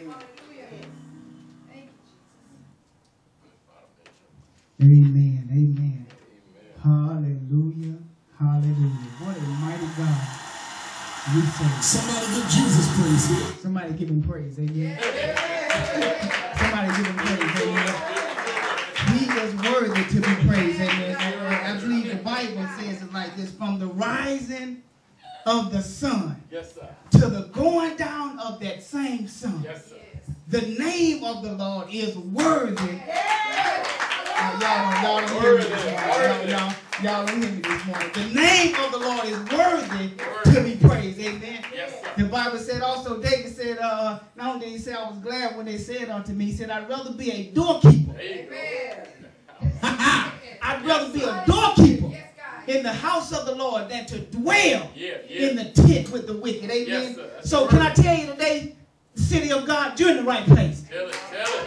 Amen. Amen. Hallelujah. Hallelujah. What a mighty God we serve. Somebody give Jesus praise here. Somebody give him praise. Amen. Somebody give him praise. Amen. He is worthy to be praised. Amen. I believe the Bible says it like this: from the rising of the sun, yes, sir, to the going down of that same sun, yes, sir, the name of the Lord is worthy. Y'all don't hear me this morning. Y'all don't hear me this morning. The name of the Lord is worthy to be praised. Amen. yes, sir. The Bible said also, David said, not only did he say, I was glad when they said unto me, he said, I'd rather be a doorkeeper. Amen. I'd rather be a doorkeeper in the house of the Lord than to dwell in the tent with the wicked. Amen. Yes, so can I tell you today, the city of God, you're in the right place. Tell it, tell it.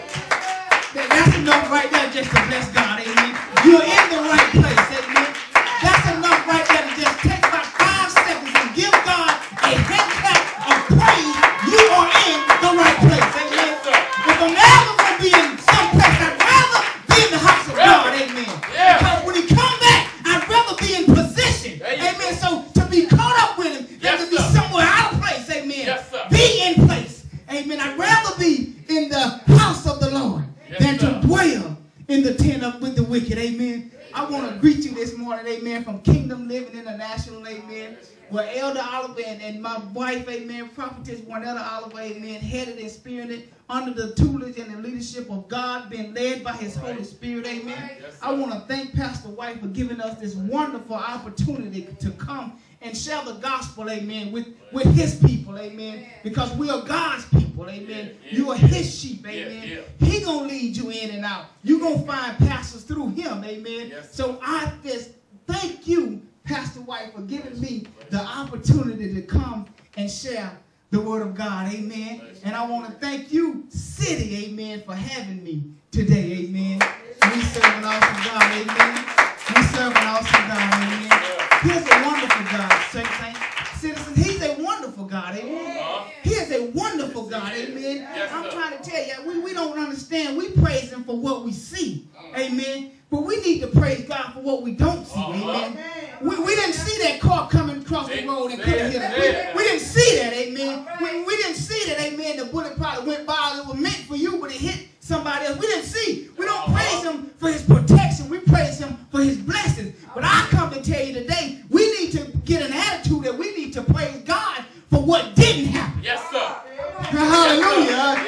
That's enough right there just to bless God. Amen. You're in the right place. Amen. That's enough right there to just take about 5 seconds and give God a hand clap of praise. You are in the right place. Amen. If I'm ever going to be in some place, I'd rather be in the house of God. Amen. Because when he come back, I'd rather be in position. Amen. So to be caught up with him than to be somewhere out of place. Amen. Be in place. Amen. I'd rather be in the house of the Lord than to dwell in the tent with the wicked. Amen. I want to greet you this morning, amen, from Kingdom Living International, amen, where Elder Oliver and my wife, amen, Prophetess Elder Oliver, amen, headed and spearheaded under the tutelage and the leadership of God, being led by his Holy Spirit, amen. I want to thank Pastor White for giving us this wonderful opportunity to come and share the gospel, amen, with his people, amen, because we are God's people, amen. You are his sheep, amen. He gonna lead you in and out. You gonna find pastors through him, amen. So I just thank you, Pastor White, for giving me the opportunity to come and share the word of God, amen. And I want to thank you, City, amen, for having me today, amen. We serve an awesome God, amen. We serve an awesome God, amen. He's a wonderful God, citizens. He's a wonderful God, amen. He is a wonderful God, amen. I'm trying to tell you, we don't understand. We praise him for what we see, amen. But we need to praise God for what we don't see, amen. We didn't see that car coming across the road and couldn't hit us. We didn't see that, amen. We didn't see that, amen. The bullet probably went by. It was meant for you, but it hit somebody else. We didn't see. We don't praise him for his protection. We praise him for his blessings. But I come to tell you today, we need to get an attitude that we need to praise God for what didn't happen. Yes, sir. Hallelujah.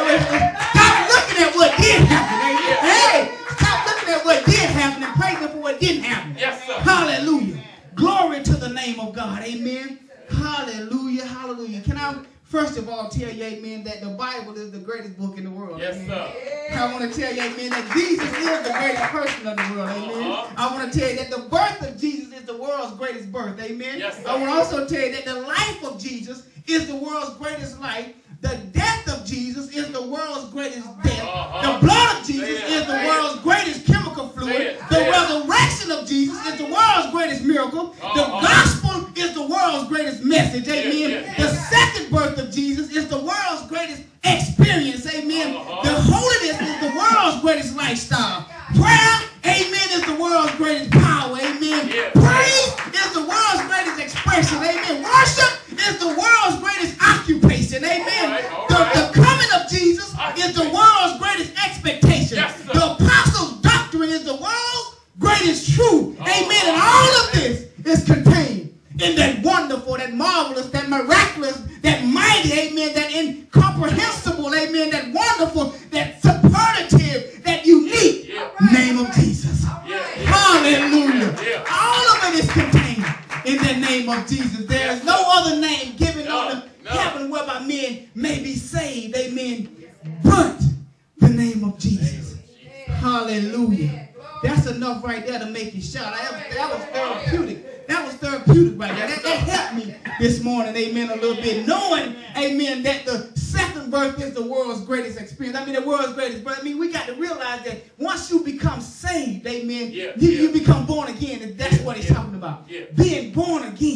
Stop looking at what did happen. Amen. Hey, stop looking at what did happen and praise him for what didn't happen. Yes, sir. Hallelujah. Glory to the name of God. Amen. Hallelujah. Hallelujah. Can I first of all tell you, amen, that the Bible is the greatest book in the world. Yes, amen. sir. I want to tell you, amen, that Jesus is the greatest person of the world. Amen. I want to tell you that the birth of Jesus is the world's greatest birth. Amen. Yes, sir. I want to also tell you that the life of Jesus is the world's greatest life. The death of Jesus is the world's greatest death. The blood of Jesus is the world's greatest chemical fluid. The resurrection of Jesus is the world's greatest miracle. The gospel is the world's greatest message. Amen. The second birth of Jesus is the world's greatest experience. Amen. The holiness is the world's greatest lifestyle. Prayer, amen, is the world's greatest power. Amen. Praise is the world's greatest expression. Amen. Worship is the world's greatest occupation. Amen. The coming of Jesus is the world's greatest expectation. The apostles' doctrine is the world's greatest truth. Amen. And all of this is contained in that wonderful, that marvelous, that miraculous, that mighty, amen, that incomprehensible, amen, that wonderful, that superlative, that unique name of Jesus. Hallelujah. All of it is contained in the name of Jesus. There is no other name given on heaven whereby men may be saved, amen, but the name of Jesus. Hallelujah. That's enough right there to make you shout. That was therapeutic. That was therapeutic right there. That helped me this morning, amen, a little bit. Knowing, amen, that the second birth is the world's greatest experience. I mean, the world's greatest birth. I mean, we got to realize that once you become saved, amen, you become born again. And that's what he's talking about. Being born again.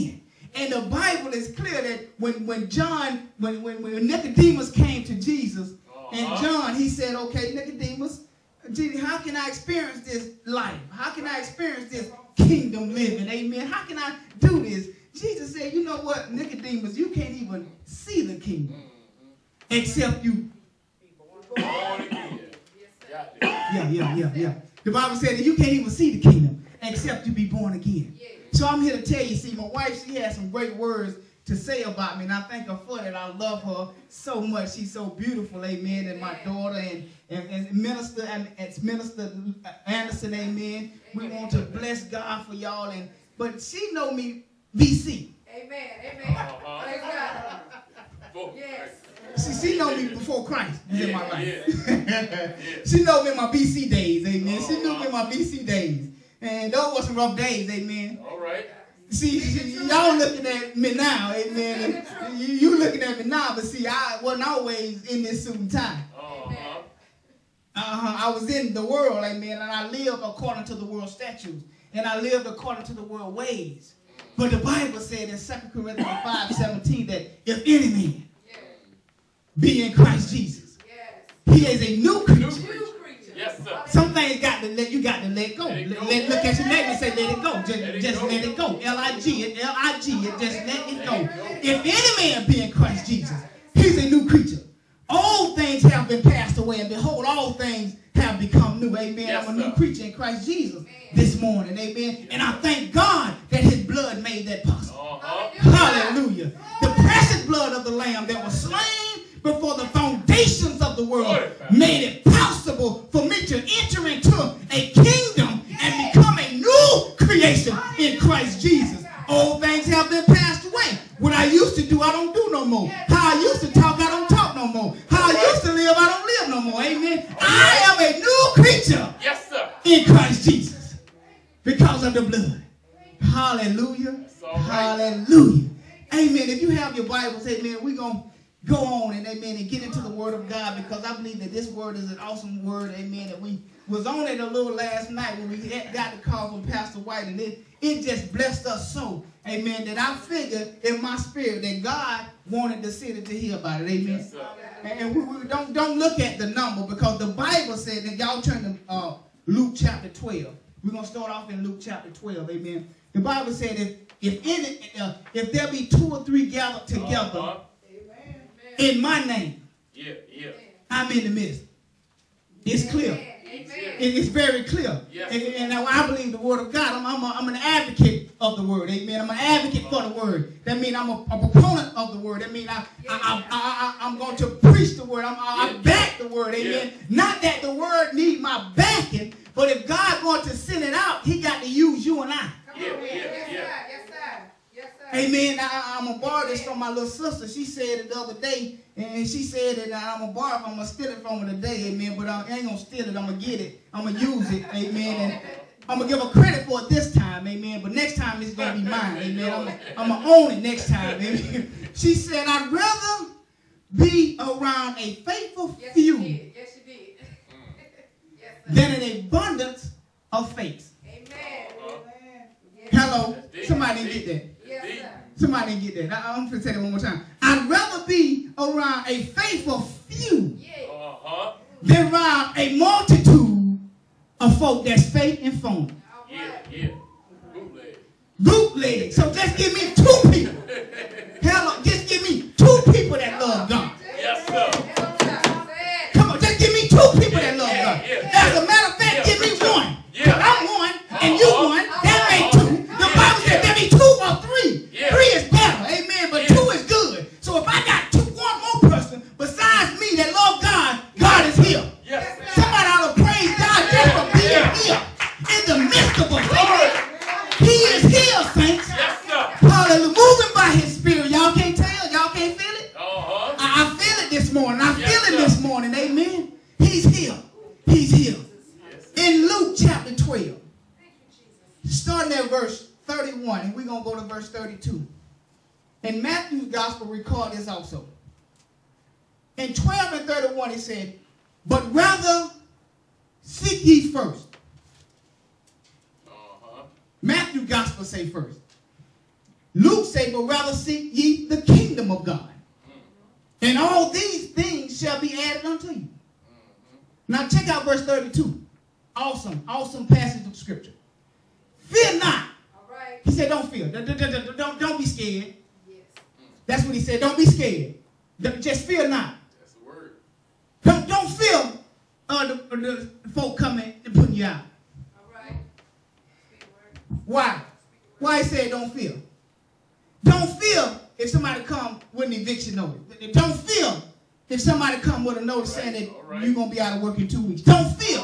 And the Bible is clear that when Nicodemus came to Jesus, and John, he said, okay, Nicodemus, how can I experience this life? How can I experience this kingdom living? Amen. How can I do this? Jesus said, you know what, Nicodemus, you can't even see the kingdom except you. Born again. Yeah. The Bible said that you can't even see the kingdom except you be born again. So I'm here to tell you, see, my wife, she has some great words to say about me, and I thank her for that. I love her so much. She's so beautiful, amen. And my daughter and Minister Anderson, amen. We want to bless God for y'all, but she know me BC. Amen. Praise God. Yes. She know me before Christ was in my life. She know me in my BC days, amen. She knew me in my BC days. And those were some rough days, amen. All right. See, y'all looking at me now, amen. You looking at me now, but see, I wasn't always in this suit and tie. I was in the world, amen, and I lived according to the world statutes. And I lived according to the world ways. But the Bible said in 2 Corinthians 5:17 that if any man be in Christ Jesus, he is a new creature. Yes, sir. Some things you got to let go. Look at your neighbor and say, let it go. Just let it go. L-I-G, just let it go. If any man be in Christ Jesus, he's a new creature. All things have been passed away, and behold, all things have become new. Amen. Yes, I'm a new creature in Christ Jesus this morning. Amen. And I thank God that his blood made that possible. Hallelujah. The precious blood of the Lamb that was slain before the foundations of the world made it possible for me to enter into a kingdom and become a new creation in Christ Jesus. Old things have been passed away. What I used to do, I don't do no more. How I used to talk, I don't talk no more. How I used to live, I don't live no more. Amen. I am a new creature in Christ Jesus because of the blood. Hallelujah. Hallelujah. Amen. If you have your Bibles, amen, we're going to go on and amen and get into the word of God, because I believe that this word is an awesome word, amen. And we was on it a little last night when we got the call from Pastor White, and it just blessed us so, amen, that I figured in my spirit that God wanted the city to hear about it, amen. Yes, and we don't look at the number, because the Bible said that, y'all turn to Luke chapter 12. We're going to start off in Luke chapter 12, amen. The Bible said if there be 2 or 3 gathered together in my name, I'm in the midst. It's clear. It's very clear. And now I believe the word of God. I'm an advocate of the word. Amen. I'm an advocate for the word. That means I'm a proponent of the word. That means I'm going to preach the word. I back the word. Amen. Not that the word need my backing, but if God wants to send it out, he got to use you and I. Amen. I'm going to borrow this from my little sister. She said it the other day, and she said that I'm going to borrow it. I'm going to steal it from her today, amen. But I ain't going to steal it. I'm going to get it. I'm going to use it, amen. And I'm going to give her credit for it this time, amen. But next time it's going to be mine, amen. I'm going to own it next time, amen. She said, I'd rather be around a faithful few than an abundance of fakes. Hello? Somebody didn't get that. Somebody didn't get that. I'm going to say that one more time. I'd rather be around a faithful few than around a multitude of folk that's fake and phony. Bootleg. So just give me 2 people. Hello, just give me 2 people that love God. Yes, sir. Come on, just give me 2 people that love God. As a matter of fact, give me 1. I'm 1 and you 1. That makes 2. The Bible said there be 2 or 3. 3 is better, amen, but 2 is good. So if I got 1 more person besides me that love God, God is here. Somebody ought to praise God just for being here in the midst of us. He is here, saints. Hallelujah. Moving by his spirit. Y'all can't tell? Y'all can't feel it? I feel it this morning. I feel it this morning, amen. He's here. He's here. In Luke chapter 12, starting at verse 31, and we're going to go to verse 32. And Matthew's gospel record this also. In 12 and 31, it said, but rather seek ye first. Matthew's gospel say first. Luke said, but rather seek ye the kingdom of God. And all these things shall be added unto you. Now check out verse 32. Awesome passage of scripture. Fear not. All right. He said, don't fear. Don't be scared. Yes. That's what he said. Don't be scared. Just fear not. That's the word. Don't fear the folk coming and putting you out. All right. Speak the word. Why? Why he said don't fear? Don't fear if somebody come with an eviction notice. Don't fear if somebody come with a notice saying that you're going to be out of work in 2 weeks. Don't fear.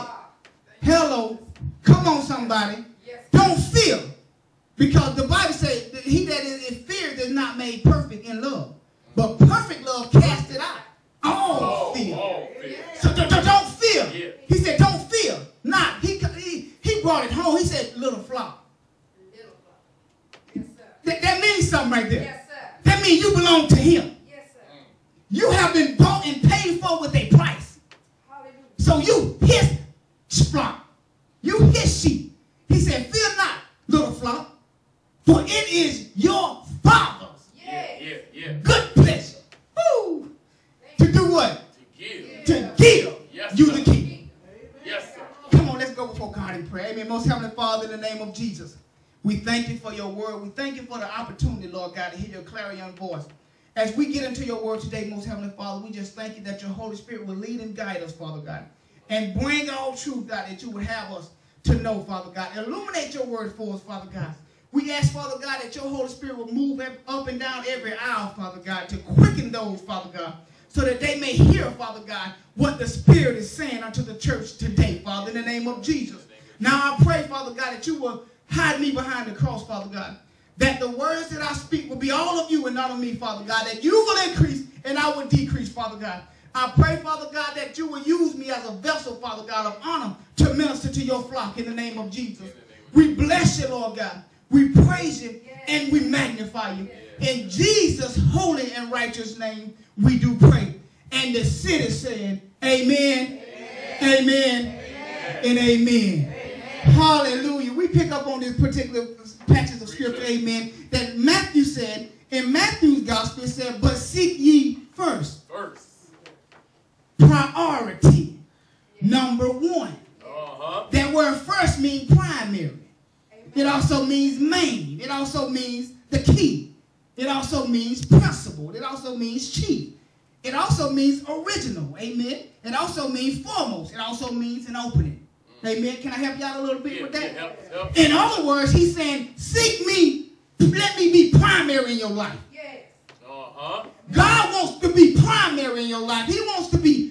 Hello. Come on, somebody. Yes. Don't fear. Because the Bible says that he that is in fear is not made perfect in love. But perfect love casts it out. All fear. So don't fear. Yeah. He said don't fear. Not. He brought it home. He said little flock. Little flock. Yes, sir. That means something right there. Yes, sir. That means you belong to him. Yes, sir. You have been bought and paid for with a price. Hallelujah. So you his flock. You his sheep. He said, fear not, little flock, for it is your Father's Yeah. good pleasure. Woo! To do what? To give. To give Yes, you sir. the king. Yes, sir. Come on, let's go before God in prayer. Amen. Most Heavenly Father, in the name of Jesus, we thank you for your word. We thank you for the opportunity, Lord God, to hear your clarion voice. As we get into your word today, most Heavenly Father, we just thank you that your Holy Spirit will lead and guide us, Father God, and bring all truth, God, that you would have us to know, Father God. Illuminate your word for us, Father God. We ask, Father God, that your Holy Spirit will move up and down every aisle, Father God, to quicken those, Father God, so that they may hear, Father God, what the Spirit is saying unto the church today, Father, in the name of Jesus. Now I pray, Father God, that you will hide me behind the cross, Father God, that the words that I speak will be all of you and not of me, Father God, that you will increase and I will decrease, Father God. I pray, Father God, that you will use me as a vessel, Father God, of honor to minister to your flock in the name of Jesus. We bless you, Lord God. We praise you and we magnify you. In Jesus' holy and righteous name, we do pray. And the city said, amen, amen, and amen. Hallelujah. We pick up on this particular passage of scripture, amen, that Matthew said, in Matthew's gospel, it said, but seek ye first. Priority. Number one. That word first means primary. It also means main. It also means the key. It also means principal. It also means chief. It also means original. Amen. It also means foremost. It also means an opening. Amen. Can I help you out a little bit with that? Help. In other words, he's saying, seek me. Let me be primary in your life. Yes. God wants to be primary in your life. He wants to be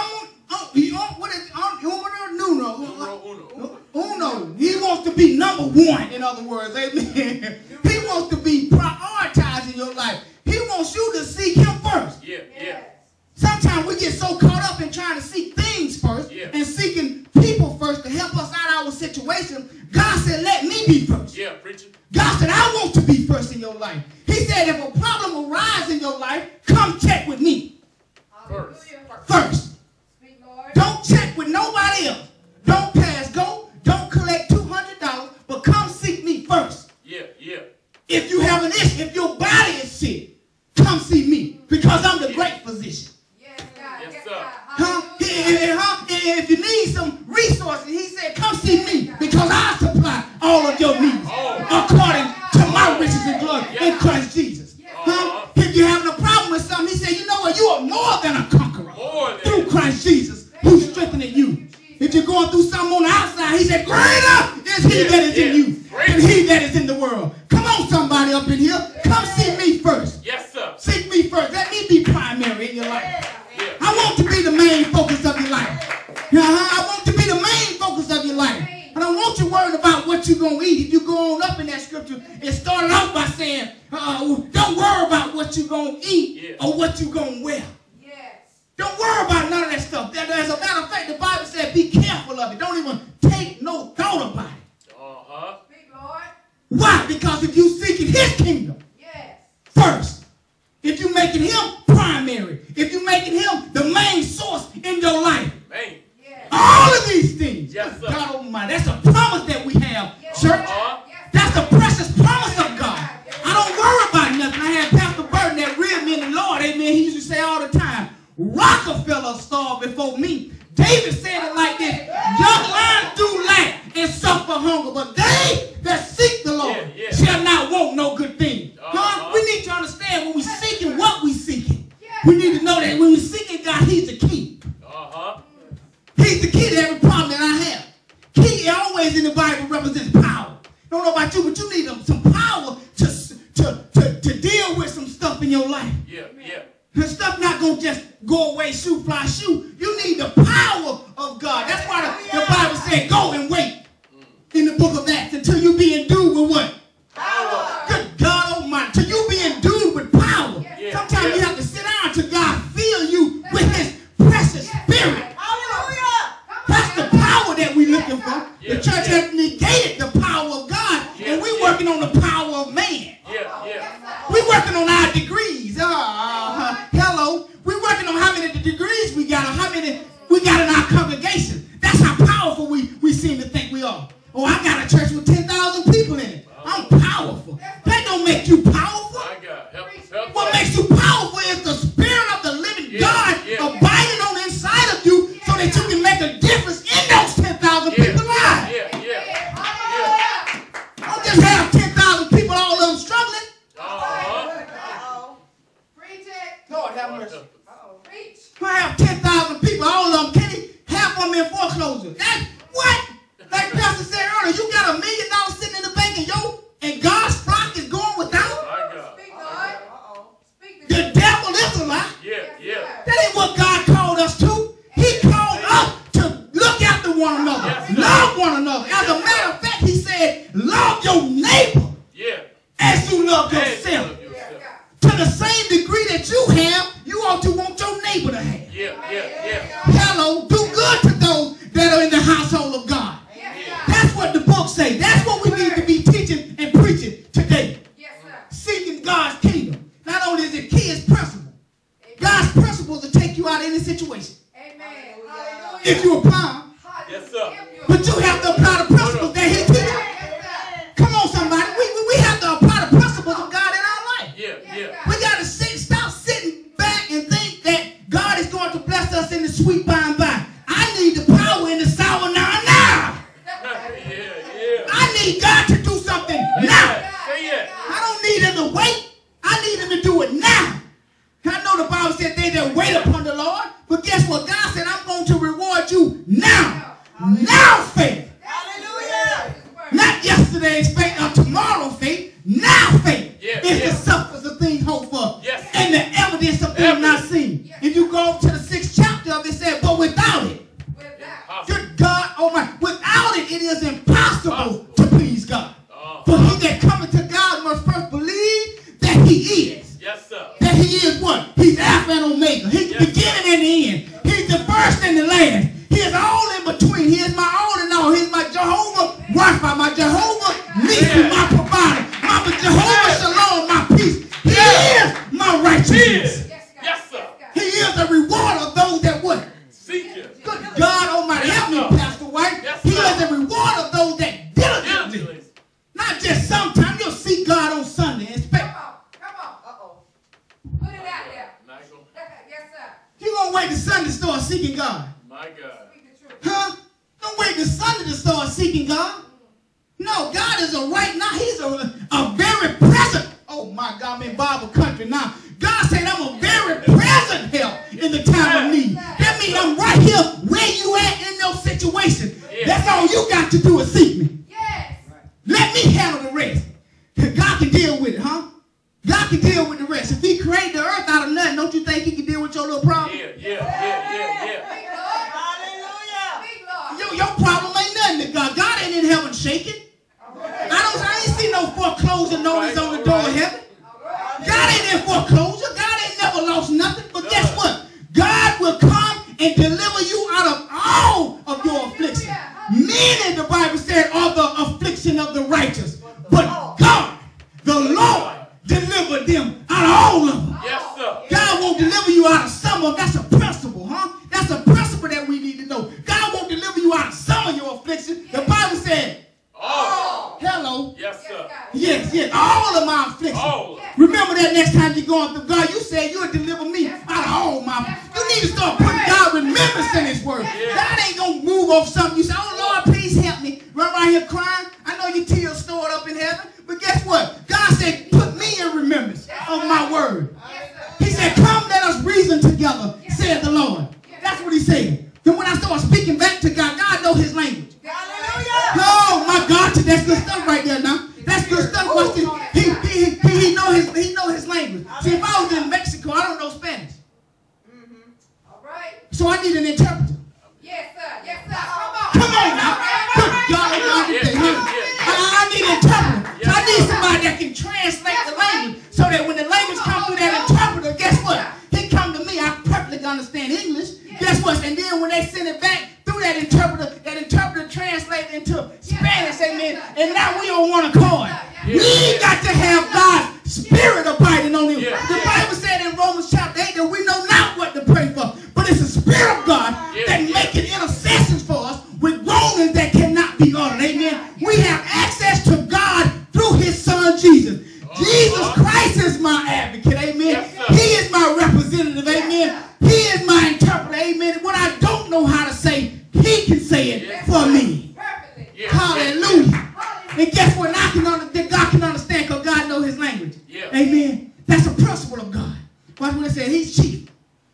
uno. He wants to be number one, in other words. Amen. He wants to be prioritized in your life. He wants you to seek him first. Yeah. Sometimes we get so caught up in trying to seek things first and seeking people first to help us out of our situation. God said, let me be first. Yeah, preacher. God said, I want to be first in your life. He said, if a problem arises in your life, come check with me. First. Speak, Lord. Don't check with nobody else. Don't pass go. Don't collect $200, but come seek me first. Yeah. If you have an issue, if your body is sick, come see me because I'm the great physician. Yes, God. Yes, sir. God. If you need some resources, he said, come see me because I supply all of your needs according to my riches and glory in Christ Jesus. If you're having a problem with something, he said, you know what? You are more than a conqueror through Christ Jesus who's strengthening you. If you're going through something on the outside, he said, greater is he that is in you than he that is in the world. Come on, somebody up in here. Come see me first. Yes, sir. Seek me first. Let me be primary in your life. I want to be the main focus of your life. I want to be the main focus of your life. I don't want you worried about what you're going to eat. If you go on up in that scripture, it started off by saying, don't worry about what you're going to eat or what you're going to wear. Don't worry about none of that stuff. As a matter of fact, the Bible said be careful of it. Don't even take no thought about it. Speak, Lord. Why? Because if you're seeking his kingdom first, if you're making him primary, if you're making him the main source in your life, all of these things, God Almighty, that's a promise that we have, church. That's the precious promise of God. I don't worry Rockefeller starved before me. David said it like this: young lions do lack and suffer hunger, but they that seek the Lord shall not want no good thing. We need to understand when we're seeking what we're seeking. We need to know that when we're seeking God, He's the key. He's the key to every problem that I have. Key always in the Bible represents power. I don't know about you, but you need some power to deal with some stuff in your life. The stuff not going to just go away, shoot, fly, shoot. You need the power of God. That's why the Bible said, go and wait in the book of Acts until you be endued with what? Power. Good God Almighty. Till you be endued with power. Sometimes you have to sit down till God fill you with His precious Spirit. That's the power that we're looking for. The church has negated the power of God, and we're working on the power of man. We're working on our degrees. Hello. We're working on how many degrees we got or how many we got in our congregation. That's how powerful we seem to think we are. Oh, I got a church with 10,000 people in it. I'm powerful. That don't make you powerful. What makes you powerful is the Spirit of the living God abiding on the inside of you so that you can make a difference in those 10,000 people's lives. Don't just have 10,000 people, all of them struggling. Lord have mercy. I have 10,000 people, all of them, half of them in foreclosure. That's what? Like Pastor said earlier, you got $1 million sitting in the bank and God's flock is going without? The devil is a lie. That ain't what God called us to. He called us to look after one another, love one another. As a matter of fact, He said, love your neighbor as you love yourself. To the same degree that you have, you ought to want your neighbor to have. Hello, do good to those that are in the household of God. That's what the book says. That's what we need to be teaching and preaching today. Seeking God's kingdom. Not only is it key, it's principle. God's principles will take you out of any situation. If you apply them. But you have to apply the principles that He teaches. Come on, somebody. We have to apply the principles of God in our life. We got to stop sitting back and think that God is going to bless us in the sweet by and by. I need the power in the sour now. I need God to do something now. I don't need Him to wait. I need Him to do it now. I know the Bible said they that wait upon the Lord. But guess what? God said, I'm going to reward you now. Now faith. Not yesterday's faith or tomorrow's faith. Now faith is the substance of things hoped for and the evidence of things not seen. If you go to the 6th chapter of it, said, but without it, good God Almighty, without it, it is impossible to please God. For he that cometh to God must first believe that He is. That He is what? He's Alpha and Omega. He's the beginning and the end. He's the first and the last. He is all in between. He is my all in all. He is my Jehovah Rapha, my Jehovah Nissi, my provider, my Jehovah Shalom, my peace. He is my righteousness. He is the reward of those that what? Good God Almighty, help me, Pastor White. He is the reward of those that diligently. Not just sometimes. You'll seek God on Sunday and expect. Come on. Put it out there. You're going to wait to Sunday to start seeking God. My God. Huh? Don't wait to Sunday to start seeking God. No, God is a right now. He's a very present. Oh my God, I'm in Bible country now. God said I'm a very present help in the time of need. That means I'm right here where you at in your situation. That's all you got to do is seek me. Let me handle the rest. God can deal with it, huh? God can deal with the rest. If He created the earth out of nothing, don't you think He can deal with your little problem? Your problem ain't nothing to God. God ain't in heaven shaking. I ain't seen no foreclosure notice on the door of heaven. God ain't in foreclosure. God ain't never lost nothing. But guess what? God will come and deliver you out of all of your affliction. Many, the Bible said, are the affliction of the righteous. But God, the Lord, delivered them out of all of them. God won't deliver you out of some of them. That's a principle, huh? That's a principle that we need to know. God won't deliver you out of some of your affliction. The Bible said, all. Hello. Yes, sir. Yes. All of my afflictions. Remember that next time you're going through. God, you said you'll deliver me out of all my. You need to start putting God remembrance in his word. God ain't going to move off something. You say, oh, Lord, please help me. Run around here crying. I know your tears stored up in heaven. But guess what? God said, put me in remembrance of my word. He said, come, let us reason together, said the Lord. That's what he said. Then when I start speaking back to God, God knows his language. Oh, my God, that's good stuff right there now. That's good stuff. Watch this. He know his language. See, if I was in Mexico, I don't know Spanish. All right. So I need an interpreter. Yes, sir. Yes, sir. Come on. Come on now. Good God, I need an interpreter. So I need somebody that can translate the language so that when the language comes through that interpreter, guess what? He come to me. I perfectly understand English. Guess what? And then when they send it back through that interpreter translates into Spanish, amen. And now we on one accord. We got to have God's spirit abiding on him. The Bible said in Romans chapter 8 that we know not what to pray for, but it's the Spirit of God that making intercessions for us with groanings that cannot be uttered. Amen. We have access to God through his son Jesus. Jesus Christ is my advocate. Amen. He is my representative. Amen. He is my interpreter. Amen. When I don't know how to say, he can say it for me. Hallelujah. And guess what? God can understand because God knows his language. Amen. That's a principle of God. Watch what it said. He's chief.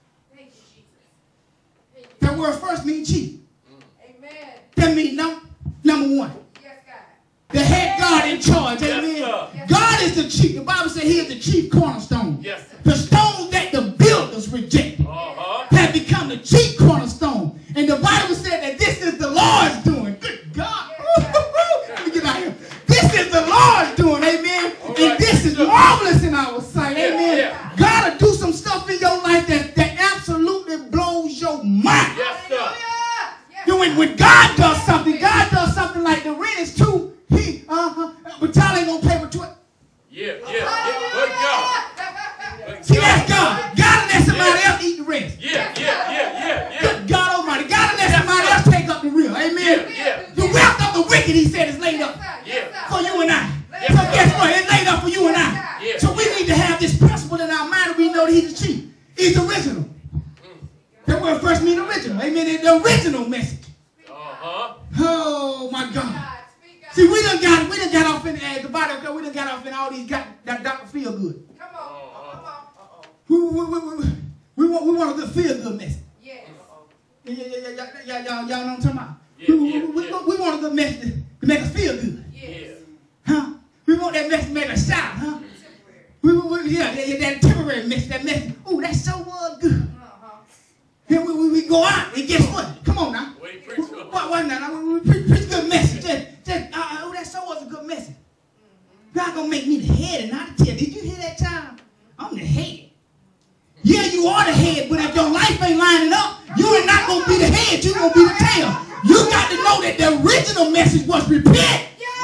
That word first means chief. Amen. That means number one. Yes, God. The head God in charge. Amen. Yes, God is the chief. The Bible says he is the chief cornerstone. Yes. The stone that the builders rejected have become the chief cornerstone. And the Bible said that this is the Lord's doing. Good God. Let me get out here. This is the Lord's doing. Amen. And this is marvelous in our sight. Amen. God will do some stuff in your life that absolutely blows your mind. Yes, sir. When God does something like the rent is too. But y'all ain't gonna pay for 20. Good God. See, that's God. God will let somebody else eat the rest. Good God Almighty. God will let somebody else take up the real. Amen. The wealth of the wicked, he said, is laid up for you and I. So guess what? It's laid up for you and I. So we need to have this principle in our mind that we know that he's the chief. He's original. That word first means original. Amen. It's the original message. Oh my God. See, we done got off in the body. We done got off in all these that Dr. Feel Good. Come on. We want a good feel good message. Yes. Y'all know what I'm talking about. We want a good message to make us feel good. Yes. Huh? We want that message to make us shout, huh? That temporary message, that message. Oh, that so was good. Then we go out and guess what? Come on now. What now? We preach good message. That so was a good message. God gonna make me the head and not the tail. Did you hear that time? I'm the head. Yeah, you are the head, but if your life ain't lining up, you are not gonna be the head. You're gonna be the tail. You got to know that the original message was repent.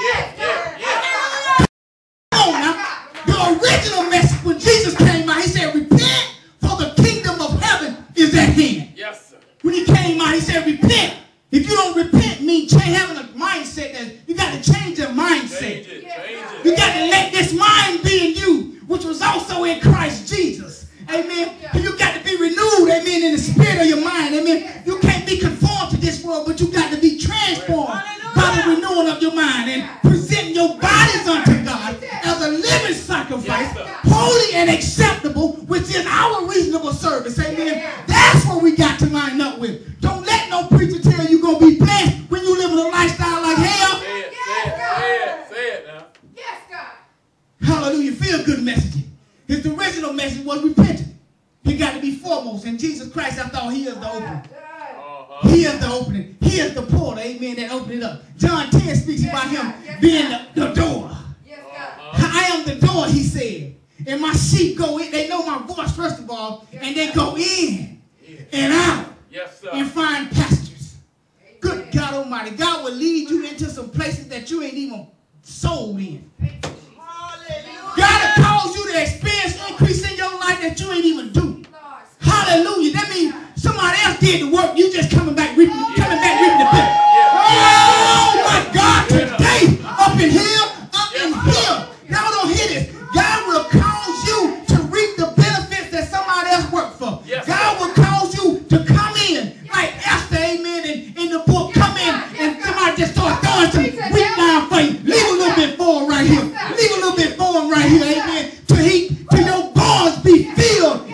Come on now. The original message when Jesus came out, he said, repent, for the kingdom of heaven is at hand. Yes, sir. When he came out, he said, repent. If you don't repent, means having a mindset that you got to change your mindset. Change it. You got to let this mind be in you, which was also in Christ Jesus. Amen. You got to be renewed, amen, in the spirit of your mind. Amen. You can't be conformed to this world, but you got to be transformed by the renewing of your mind and present your bodies unto God as a living sacrifice, holy and acceptable, which is our reasonable service. Amen. That's what we got to line up with. Don't let no preacher tell you going to be blessed when you live in a lifestyle like hell. Say it now. Yes, God. Hallelujah. Feel good messaging. His original message was repentance. He got to be foremost. And Jesus Christ, after all, he is the opening. He is the opening. He is the portal, amen, that opened it up. John 10 speaks about him being the door. I am the door, he said. And my sheep go in. They know my voice, first of all, and they go in and out and find pastures. Good God Almighty. God will lead you into some places that you ain't even sold in. God will cause you to experience increase in your life that you ain't even do. Hallelujah. That means somebody else did the work. You just coming back reaping the benefit. Oh my God, today up in here. Y'all don't hear this. God will cause you to reap the benefits that somebody else worked for. God will cause you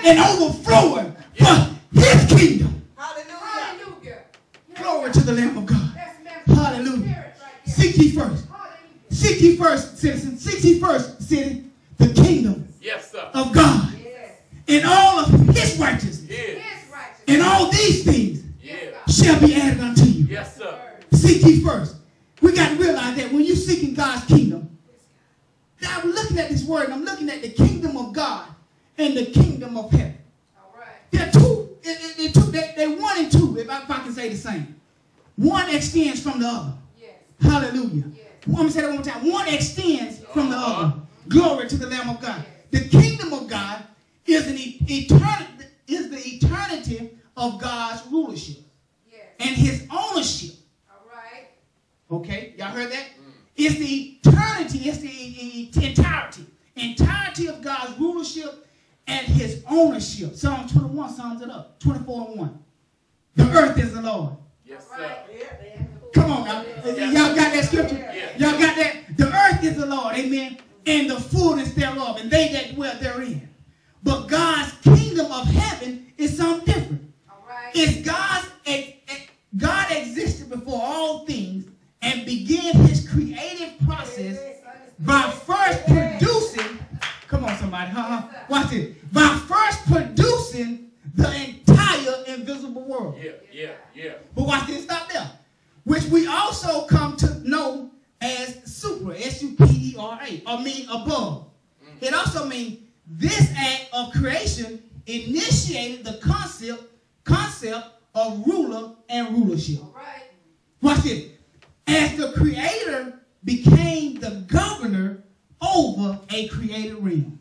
and overflowing for his kingdom. Hallelujah. Glory to the Lamb of God. That's Hallelujah. spirit right there. Seek ye first. Hallelujah. Seek ye first, citizen. Seek ye first, city, the kingdom Yes, sir. of God Yes. and all of his righteousness. Yeah. His righteousness. And all these things Yeah. shall be added unto you. Yes, sir. Seek ye first. We got to realize that when you're seeking God's kingdom, now I'm looking at this word and I'm looking at the kingdom of God and the kingdom of heaven. All right. They're two. They're one and two, if I can say the same. One extends from the other. Yes. Hallelujah. Yes. I'm going to say that one more time. One extends from the other. Glory to the Lamb of God. The kingdom of God is the eternity of God's rulership Yes. and his ownership. All right. Okay, y'all heard that? It's the eternity, it's the entirety of God's rulership and his ownership. Psalm 21 sums it up. 24:1. The earth is the Lord. Yes, All sir. right. Come on now. Y'all got that scripture? Yeah. Y'all got that? The earth is the Lord, amen, and the fullness thereof, and they that dwell therein. But God's kingdom of heaven is something different. All right. It's God existed before all things and began his creative process by first producing, come on somebody, watch this, by first producing the entire invisible world. Yeah. But watch this, stop there. Which we also come to know as supra, S-U-P-E-R-A, or mean above. It also means this act of creation initiated the concept of ruler and rulership. All right. Watch this. As the creator became the governor over a created realm.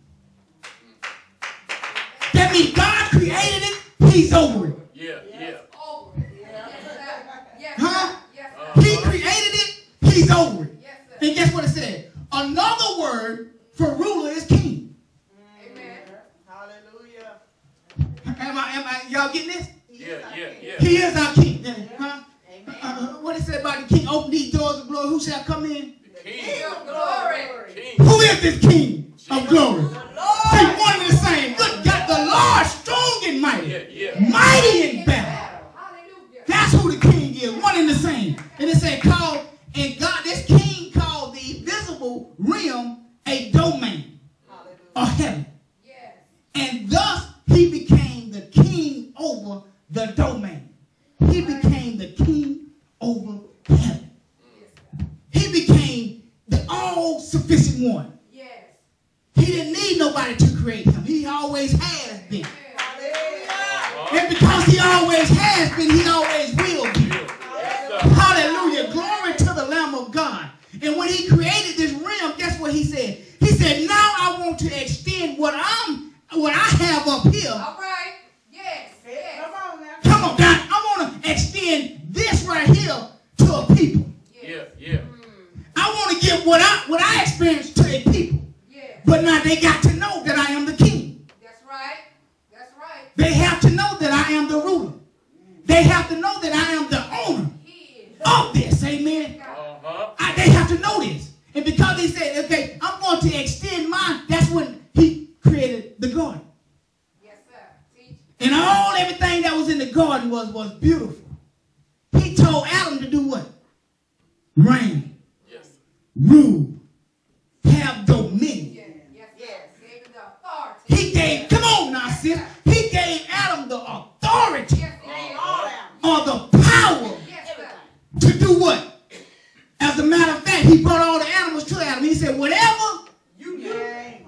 That means God created it, he's over it. Yeah. Over it. Yes, sir. Yes, Huh? sir. Yes, sir. He created it, he's over it. Yes, sir. And guess what it said? Another word for ruler is king. Amen. Hallelujah. Y'all getting this? Yeah. He is our king. Huh? What it said about the king? Open these doors of glory. Who shall come in? King. Glory. King. Who is this king of glory? The Lord. See, one and the same. Good God, the Lord strong and mighty. Yeah. Mighty in battle. Hallelujah. That's who the king is. One and the same. And it said called, and God, this king called the visible realm a domain of heaven. Yes. And thus he became the king over the domain. He became the king over heaven. He became the all-sufficient one. Yes. He didn't need nobody to create him. He always has been. Hallelujah. And because he always has been, he always will be. Yes, sir. Hallelujah. Glory to the Lamb of God. And when he created this realm, guess what he said? He said, now I want to extend what I have up here. All right. Yes. Yes. Come on now. Come on, God. I want to extend this right here to a people. Yeah. I want to give what I experienced to a people. Yes. But now they got to know that I am the king. That's right. That's right. They have to know that I am the ruler. They have to know that I am the owner He is. of this. Amen. They have to know this. And because they said, okay, I'm going to extend mine, that's when he created the garden. Yes, sir. Teach. And everything that was in the garden was beautiful. He told Adam to do what? Reign, Yes. rule, have dominion. Yes. Yes. Yes. Gave him the authority. He gave, come on now, sis. He gave Adam the authority Yes, he Name did. all that. or the power Yes, sir. to do what? As a matter of fact, he brought all the animals to Adam. He said, whatever You name.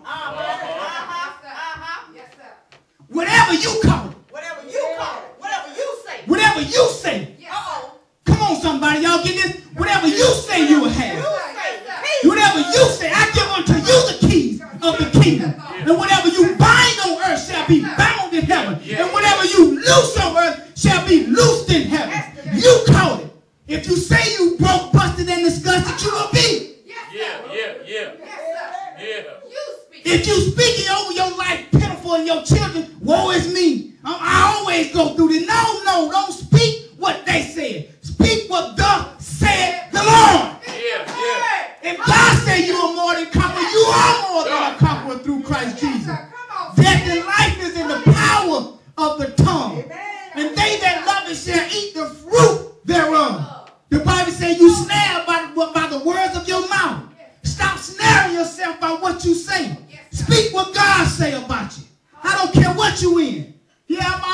Yes, sir. whatever you call it, Whatever you call it. Whatever you say. whatever you say. Yes, sir. Come on, somebody. Y'all get this? Whatever you say you will have. You say. Yes, He. Whatever you say, I give unto you the keys of the kingdom. And whatever you bind on earth shall be bound in heaven. And whatever you loose on earth shall be loosed in heaven. You call it. If you say you broke, busted, and disgusted, you will be. Yes, sir. Yeah. Yes, sir. You speak. If you speaking over your life pitiful and your children, woe is me. I always go through this. No, don't speak what they said. Speak what thus said the Lord. Yeah. If God say you are more than conqueror, you are more than a conqueror through Christ Yes, Jesus. sir. Come on. Death and life is in the power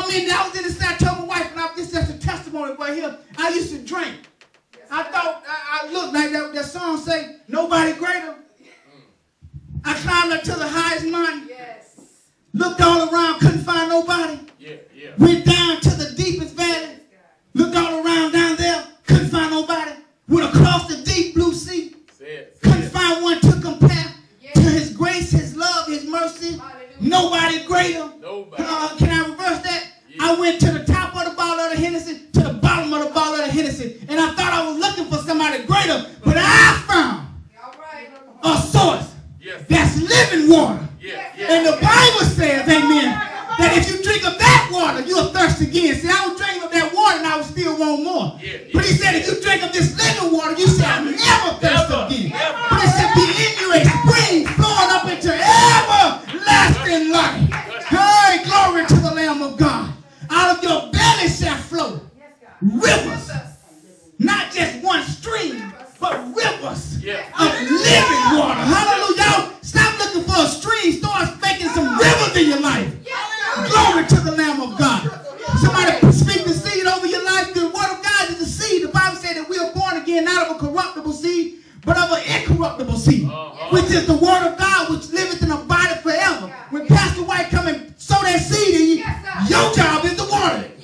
know me, I was in the city, I told my wife, and this is just a testimony right here. I used to drink. I thought, I looked like that song say, nobody greater. I climbed up to the highest mountain. Yes. Looked all around, couldn't find nobody. Yeah. Went down to the deepest valley. Looked all around down there, couldn't find nobody. Went across the deep blue sea. Couldn't find one to compare to his grace, his love, his mercy. Nobody greater. Can I reverse that? I went to the top of the bottle of the Hennessy, to the bottom of the bottle of the Hennessy, and I thought I was looking for somebody greater, but I found a source that's living water. And the Bible says, amen, that if you drink of that water, you'll thirst again. See, I was drinking of that water and I would still want more. But he said, if you drink of this living water, you shall never thirst again. But it said, be in you a spring flowing up into everlasting life. Hey, glory to the Lamb of God. Out of your belly shall flow rivers. Not just one stream, but rivers of living water. Hallelujah. Stop looking for a stream. Start making some rivers in your life. Glory to the Lamb of God. Somebody speak the seed over your life. The word of God is the seed. The Bible said that we are born again, not of a corruptible seed, but of an incorruptible seed, which is the word of God, which liveth and abideth forever. When Pastor White come and sow that seed in you, your job is to water it.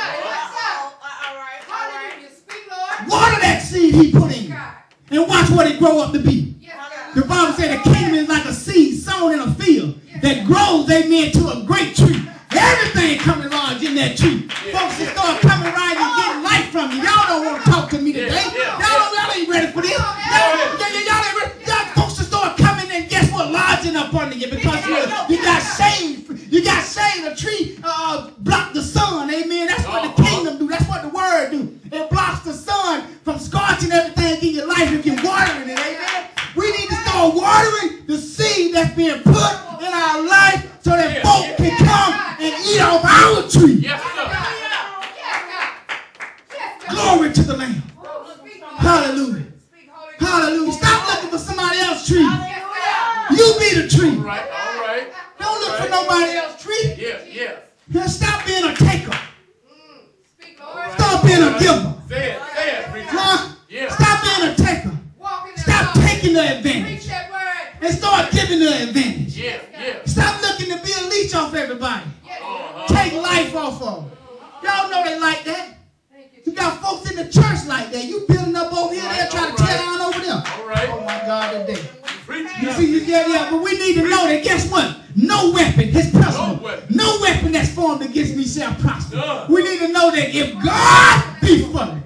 Water that seed he put in you, and watch what it grow up to be. The Bible said the kingdom is like a seed sown in a field that grows, amen, to a great tree. Everything coming large in that tree. Folks that start coming around and getting life from you. Y'all don't want to talk to me today. Y'all ain't ready for this. Y'all ain't ready. Folks that start coming and guess what? Lodging up under you because you got shade. You got shade. A tree block the sun. Amen. That's what the kingdom do. That's what the word do. It blocks the sun from scorching everything in your life if you're watering it. Amen. We need to start watering the seed that's being put in our life so that folk can come and eat off our tree. Glory to the Lamb. Hallelujah. Hallelujah. Stop looking for somebody else's tree. You be the tree. All right. Don't look for nobody else's tree. Now stop being a taker. Stop being a giver. Stop being a taker. Stop taking the advantage and start giving the advantage. Stop looking to be a leech off everybody. Take life off of them. Y'all know they like that. You got folks in the church like that. You building up over here, they'll try to tear down over there. Oh my God, today. You see, but we need to know that guess what? No weapon, his personal, no weapon that's formed against me shall prosper. We need to know that if God be for me,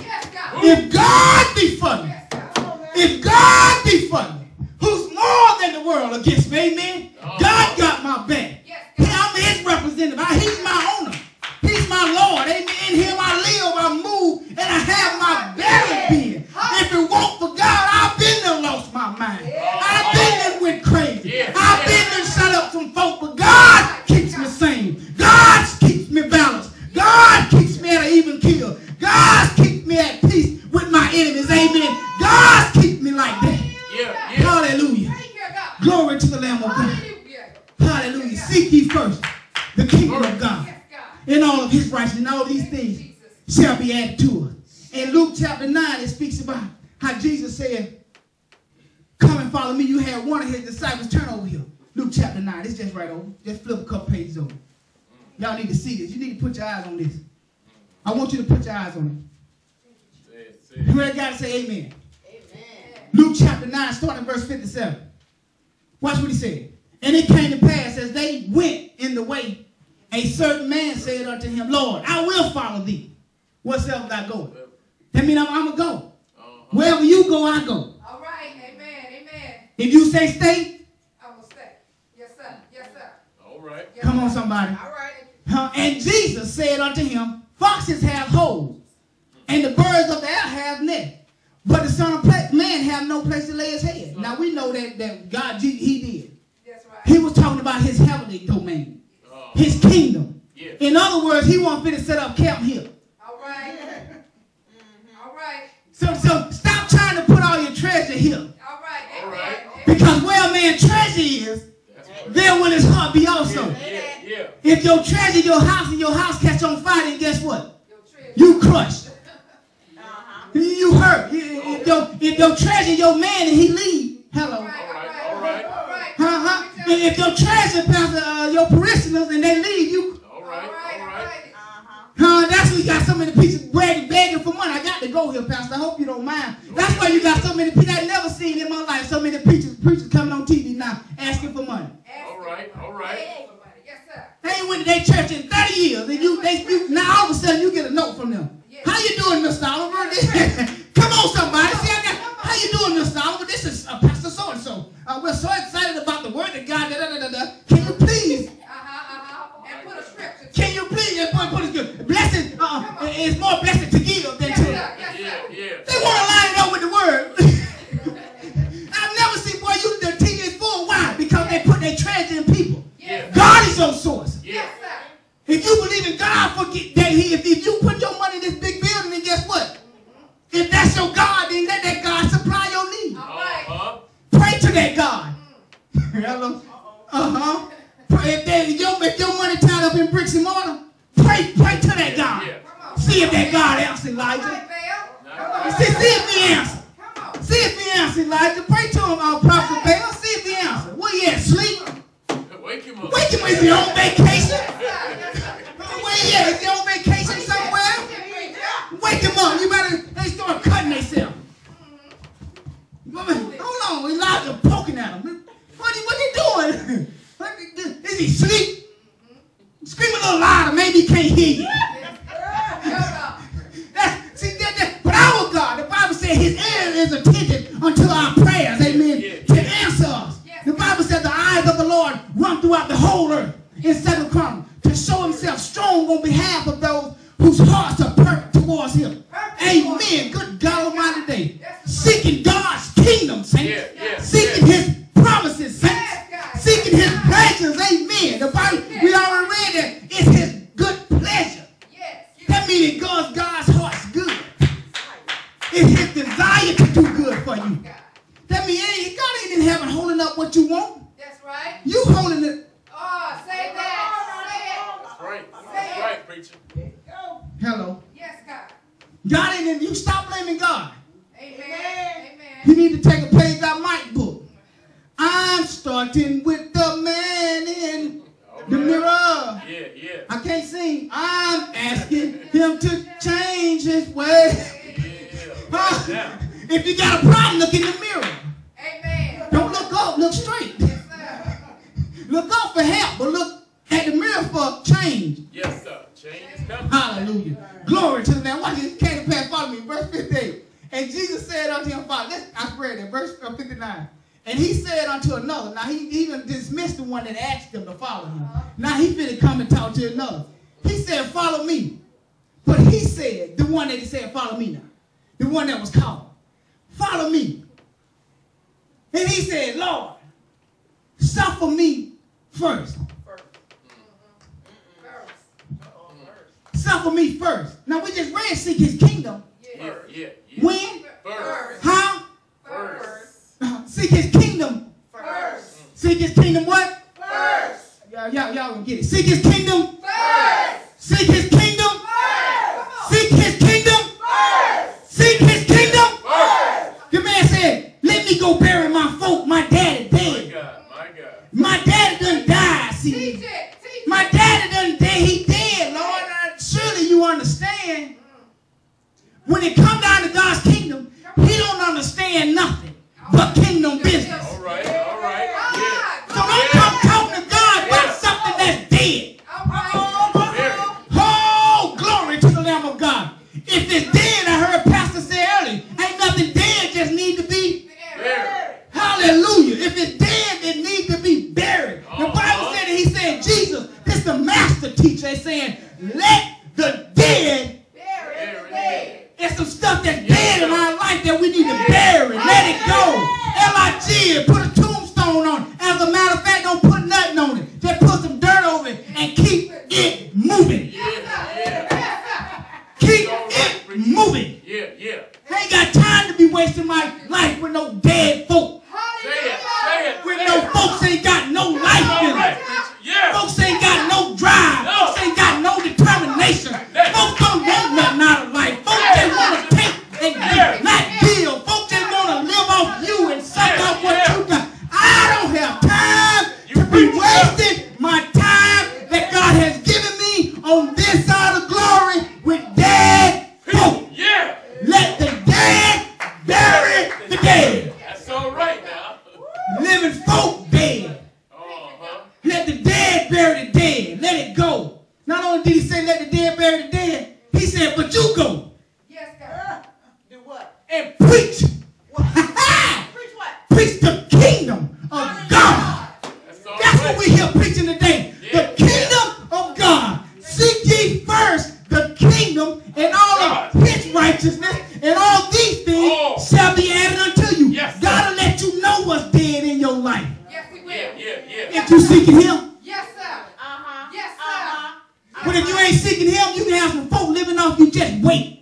if God be for me, if God be for me, who's more than the world against me, amen? God got my back. I'm his representative. He's my owner. He's my Lord. Amen. In him I live, I move, and I have my very being. If it weren't for God, I've been there lost my mind. I've been there went crazy. I've been there shut up some folk, but God keeps me sane. God keeps me balanced. God keeps me at an even keel. God keeps me at peace with my enemies. Amen. God keeps me like that. Hallelujah. Glory to the Lamb of God. Hallelujah. Seek ye first the kingdom of God and all of his righteousness, and all of these things shall be added to us. In Luke chapter 9, it speaks about how Jesus said, come and follow me. You had one of his disciples. Turn over here. Luke chapter 9. It's just right over. Just flip a couple pages over. Y'all need to see this. You need to put your eyes on this. I want you to put your eyes on it. You ready, guys? Say amen. Luke chapter 9, starting verse 57. Watch what he said. And it came to pass as they went in the way, a certain man said unto him, Lord, I will follow thee. Whatsoever thou goest. That means I'm going to go. Wherever you go, I go. All right. Amen. If you say stay, I'm going to stay. Yes, sir. All right. Come on, somebody. All right. And Jesus said unto him, foxes have holes, and the birds of the air have nests, but the Son of Man have no place to lay his head. Now we know that God, he did. That's right. He was talking about his heavenly domain, his kingdom. In other words, he wants me to set up camp here. All right. All right. So stop trying to put all your treasure here. All right. Amen. Because where a man's treasure is, there will his heart be also. If your treasure, your house catch on fire, then guess what? Your treasure. You crushed. You hurt. If your treasure, your man, and he leave. Hello. All right. If your treasure, pastor, your parishioners, and they leave, you. All right. That's why you got so many people begging for money. I got to go here, pastor. I hope you don't mind. That's why you got so many people I never seen in my life. So many preachers coming on TV now asking for money. All right. Yes, sir. They ain't went to their church in 30 years, and you now all of a sudden you get a note from them. Yes. How you doing, Mr. Oliver? Come on, somebody. See, how you doing, Mr. Oliver? This is Pastor so-and-so. We're so excited about the word of God. Can you please? And put a scripture. Can you please? Put a good. Blessed is more blessed to give than Yes, to. sir. Yes, sir. Yeah. They want to line it up with the word. I've never seen boy use the TV is full. Why? Because they put their treasure in people. Yes. God is your source. Yes, sir. If you believe in God, forget that if you put your money in this big building, then guess what? If that's your God, then let that God supply your need. All right. Pray to that God. Hello. Pray if your money tied up in bricks and mortar, pray to that God. Yeah. Come on. See if that God answers, All right, Elijah. Belle. See if he answers. Come on. See if he answers, Elijah. Pray to him, Prophet Baal. See if he answers. Where he at? Sleep? Wake him up. Wake him. Is he on vacation? Yes, sir. Where he at? Is he on vacation somewhere? Wake him up. You better, they start cutting themselves. Hold on. Elijah poking at him. What he doing? Is he asleep? Scream a little louder. Maybe he can't hear you. But our God, the Bible said his ear is attentive unto our prayers. Amen. To answer us. The Bible said the eyes of the Lord run throughout the whole earth in 2 Chronicles to show himself strong on behalf of those whose hearts are perfect towards him. Amen. Good God Almighty day. Seeking God's kingdom, saints. Seeking his promises, saints. Seeking his pleasures. Amen. The Bible, we already read that it's his good pleasure. That means God's heart's good. It's his desire to do good for you. That means God ain't in heaven holding up what you want. That's right. You holding it. Oh, say that. That's right. That's right, preacher. Hello. Yes, God. God ain't in. You stop blaming God. Amen. You need to take a page out of Mike's book. I'm starting with the man in the mirror. Yeah. I can't sing. I'm asking him to change his way. Yeah. If you got a problem, look in the mirror. Amen. Don't look up, look straight. Yes, sir. Look up for help, but look at the mirror for change. Yes, sir. Change is coming. Hallelujah. Glory to the Lamb. Watch this. Came to pass, follow me. Verse 58. And Jesus said unto him, Father, I read it, verse 59. And he said unto another. Now he even dismissed the one that asked him to follow him. Now he finna come and talk to another. He said, follow me. But he said, the one that he said, follow me now. The one that was called. Follow me. And he said, Lord, suffer me first. Suffer me first. Now we just read seek his kingdom. Yeah. When? First. How? First. Seek his kingdom. First. Seek his kingdom what? First. Y'all gonna get it. Seek his kingdom. First. Seek his kingdom. First. Seek his kingdom. First. Seek his kingdom. First. The man said, let me go bury my folk. My daddy dead. My God. My daddy done died. See, Teach it. my daddy done dead. He dead, Lord. Surely you understand. When it come down to God's kingdom, he don't understand nothing but kingdom business. All right. Yeah. So don't come talking to God about something that's dead. All right. Oh, glory to the Lamb of God. If it's dead, I heard Pastor say earlier, ain't nothing dead, just need to be. Buried. Hallelujah. If it's dead, it needs to be buried. The Bible said that he said, Jesus, this is the master teacher, is saying, let the dead. There's some stuff that's dead in our life that we need to bury. Let it go. L-I-G, put a tombstone on it. As a matter of fact, don't put nothing on it. Just put some dirt over it and keep it moving. Keep it moving. Yeah. I ain't got time to be wasting my life with no dead folk. Say it. With no folks ain't got no life in them. Yeah. Folks ain't got no drive. Not only did he say let the dead bury the dead, he said, but you go Yes, God. Do what? and preach. Preach what? Preach the kingdom of God. That's what we hear preaching today. The kingdom of God. Seek ye first the kingdom and all of his righteousness, and all these things shall be added unto you. God will let you know what's dead in your life. Yes, He will. If you seeking him. Yes, sir. Uh-huh. Yes, sir. But if you ain't seeking him, you can have some folk living off you. Just wait.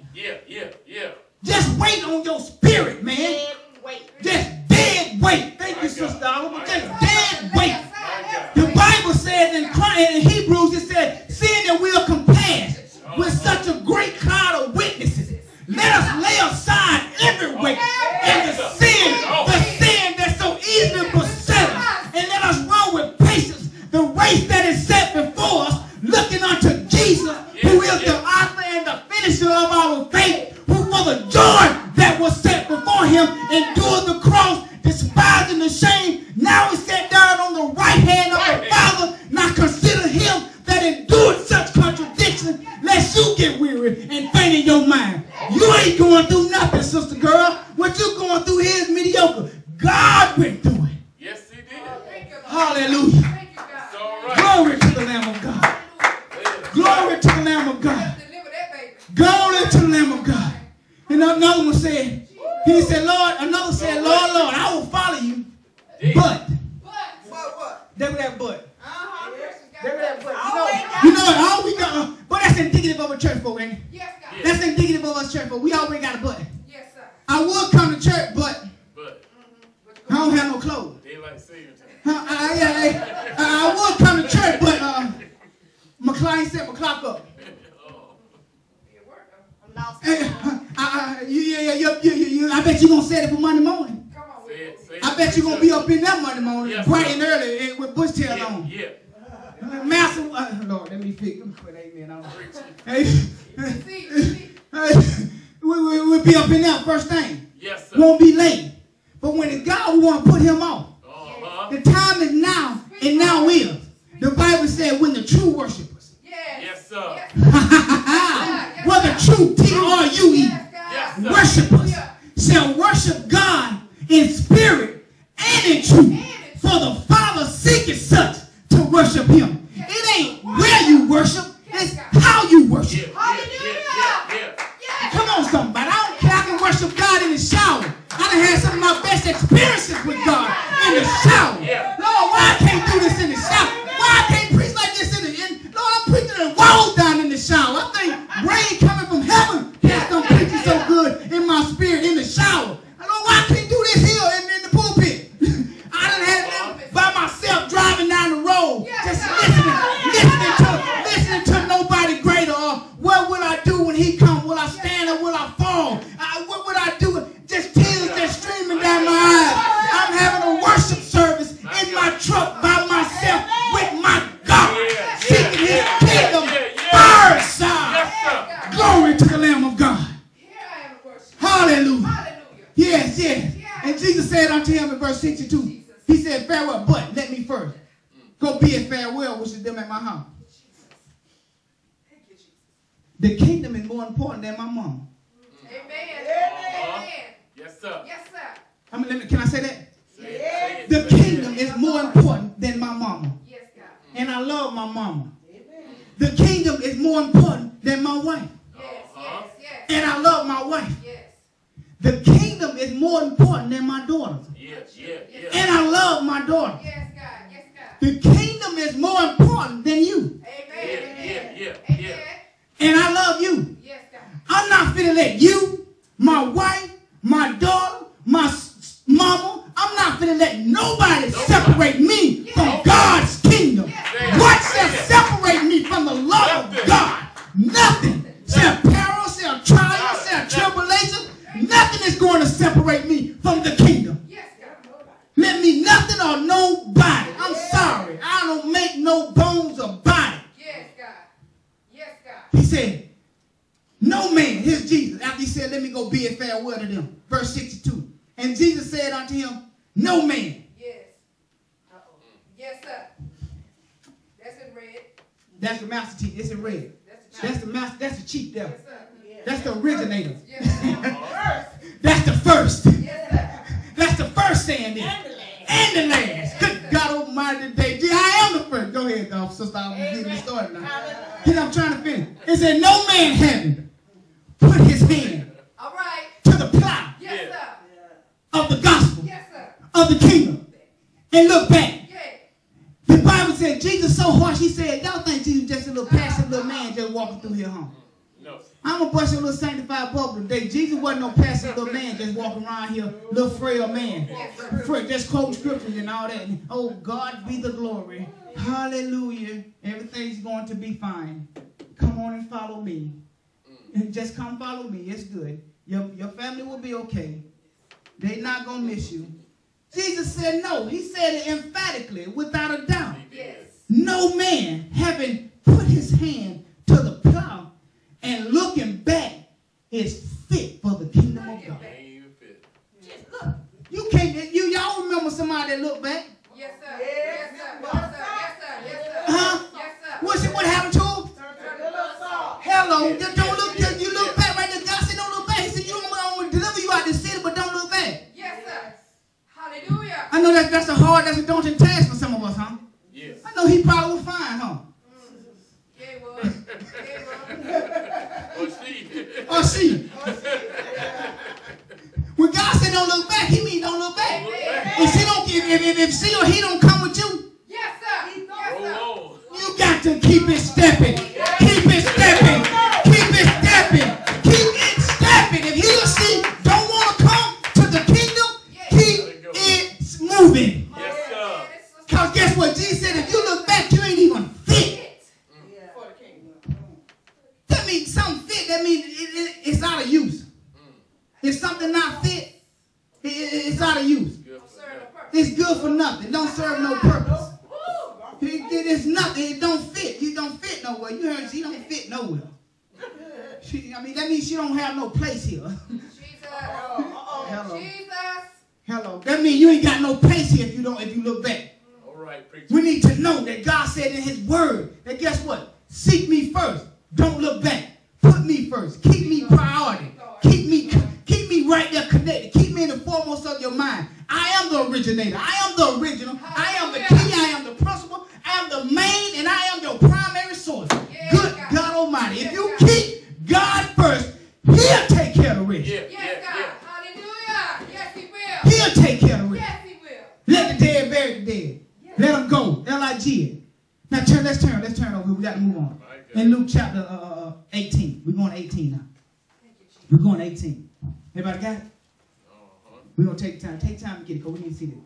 Just wait on your spirit, man. Dead weight. Just dead weight. Thank you, Sister Oliver. Just dead weight. The Bible says in Hebrews, it said, seeing that we are compassed with such a great cloud of witnesses, let us lay aside every weight and the sin that so easily beset us, and let us run with patience the race that is set before us, looking unto Jesus, who is the author and the finisher of our faith, who for the joy that was set before him endured the cross, despising the shame. Now he sat down on the right hand of the Father. Now consider him that endured such contradiction, lest you get weary and faint in your mind. You ain't going through nothing, sister girl. What you going through here is mediocre. God went through it. Yes, he did. Hallelujah. Thank you, God. It's all right. Glory to the Lamb of God. Glory to the Lamb of God. Deliver that baby. Glory to the Lamb of God. And another one said, he said, Lord, another said, Lord, Lord, I will follow you. But, What? there with that but. Uh-huh. There with that but. Always You know what? All we got, but that's indicative of a church folk, ain't it? Yes, God. That's indicative of us church folk. We already got a but. Yes, sir. I would come to church, but But I don't have no clothes. daylight saving time. I would come to church, but my client set my clock up. I'm lost. I bet you're going to set it for Monday morning. Come on. Say it. I bet you're going to be up in that Monday morning, Yes, bright sir. and early with bushtail on. Yeah. Master, Lord, let me fix. Let me quit. Amen. See. We'll be up in there first thing. Yes, sir. Won't be late. But when it's God, we want to put him on. Uh-huh. The time is now, and now is. The Bible said when the true worshipers, Yes. Yes, sir. Yes. whether true, T-R-U-E, Yes, God. Yes, sir. worshipers shall worship God in spirit and in truth. For the Father seeketh such to worship him. It ain't where you worship, it's how you worship. Come on, somebody. I don't care. I can worship God in the shower. I done had some of my best experiences with God in the shower. Lord, why I can't do this in the shower? Why I can't preach like this in the Lord, I'm preaching and walls down in the shower. I think rain coming from heaven. Yes, I'm preaching so good in my spirit in the shower. I know why I can't do this here in the pulpit. I done had them by myself driving down the road, just listening to nobody greater. Or what will I do when he comes? Will I stand or will I fall? What would I do? Just tears just streaming down my eyes. I'm having a worship service in my truck by myself with my God, seeking his kingdom first. Glory to the Lamb of God. Hallelujah. Yes. And Jesus said unto him in verse 62, he said, farewell, but let me first go bid farewell, which is them at my house. The kingdom is more important than my mama. Amen. Yes, sir. Yes, sir. I mean, can I say that? Say it. The kingdom is more important than my mama. Yes, God. And I love my mama. The kingdom is more important than my wife. Yes. And I love my wife. Yes. The kingdom is more important than my daughters. Yeah. And I love my daughter. Yes, God. Yes, God. The kingdom is more important than you. Amen. Yeah. And I love you. Yes, God. I'm not finna let you, my wife, my daughter, my mama, I'm not finna let nobody separate me from God's kingdom. What shall separate me from the love of God? Nothing. Shall peril, shall trial, shall tribulation. Nothing is going to separate me from the kingdom. Yes, God. Let me nothing or nobody. I'm sorry. I don't make no bones about it. Yes, God. Yes, God. He said, no man, here's Jesus, after he said, let me go bid farewell to them. Verse 62. And Jesus said unto him, no man. Yes. Yes, sir. That's in red. That's the master teeth. It's in red. That's the master. That's the chief devil. Yes, sir. That's the originator. Yes, sir. That's the first. Yes, sir. That's the first saying there. And the last. Good God Almighty today. I am the first. Go ahead, sister. I'm getting me started now. Because I'm trying to finish. It said, no man having put his hand All right. to the plow Yes, sir. of the gospel Yes, sir. of the kingdom and look back. Yeah. The Bible said Jesus so harsh, he said, y'all think Jesus just a little passive little man just walking through here, huh? No. I'm going to bust your little sanctified bubble today. Jesus wasn't no passive little man just walking around here, little frail man. Just quoting scriptures and all that. Oh, God be the glory. Hallelujah. Everything's going to be fine. Come on and follow me. And just come follow me. It's good. Your family will be okay. They're not going to miss you. Jesus said no. He said it emphatically, without a doubt. Yes. No man having put his hand to the plow and looking back is fit for the kingdom of God. Ain't even fit. Just look. You can't. Y'all remember somebody that looked back? Yes, sir. Yes, sir. Yes, sir. Yes, sir. Yes, sir. Huh? Yes, sir. What happened to him? Hello. Yes, You don't look. You look back right there. God said, don't look back. He said, I'm gonna deliver you out of the city, but don't look back. Yes, sir. Hallelujah. I know that's a daunting task for some of us, huh? Yes. I know he probably was fine, huh? Yeah, well. Yeah, well. Or she. Or she. When God said don't look back, he mean don't look back. If she or he don't come with you, Yes, sir. Yes, sir. Oh, you got to keep it stepping. Keep it stepping. Keep it stepping. Keep it stepping. If he or she don't want to come to the kingdom, keep it moving. yes, sir. Because guess what? Jesus said if you look back, you ain't even fit. That means something fit. That means it's out of use. If something not fit, it's out of use. It's good for nothing. It don't serve no purpose. It's nothing. It don't fit. You don't fit nowhere. You heard she don't fit nowhere. That means she don't have no place here. Jesus. Hello. Jesus. Hello. That means you ain't got no place here if you look back. All right, preacher. We need to know that God said in his word that guess what? Seek me first. Don't look back. Put me first. Keep me priority. Keep me right there connected. Keep me in the foremost of your mind. I am the originator. I am the original. I am the key. I am the principal. I am the main, and I am your primary source. Good God Almighty. If you keep God first, he'll take care of the rest. Yes, God. Hallelujah. Yes, he will. He'll take care of the rest. Yes, he will. Let the dead bury the dead. Let them go. L-I-G. Now let's turn over. We got to move on. In Luke chapter 18. We're going to 18 now. We're going to 18. Everybody got it? We're going to take time. Take time to get it because we need to see this.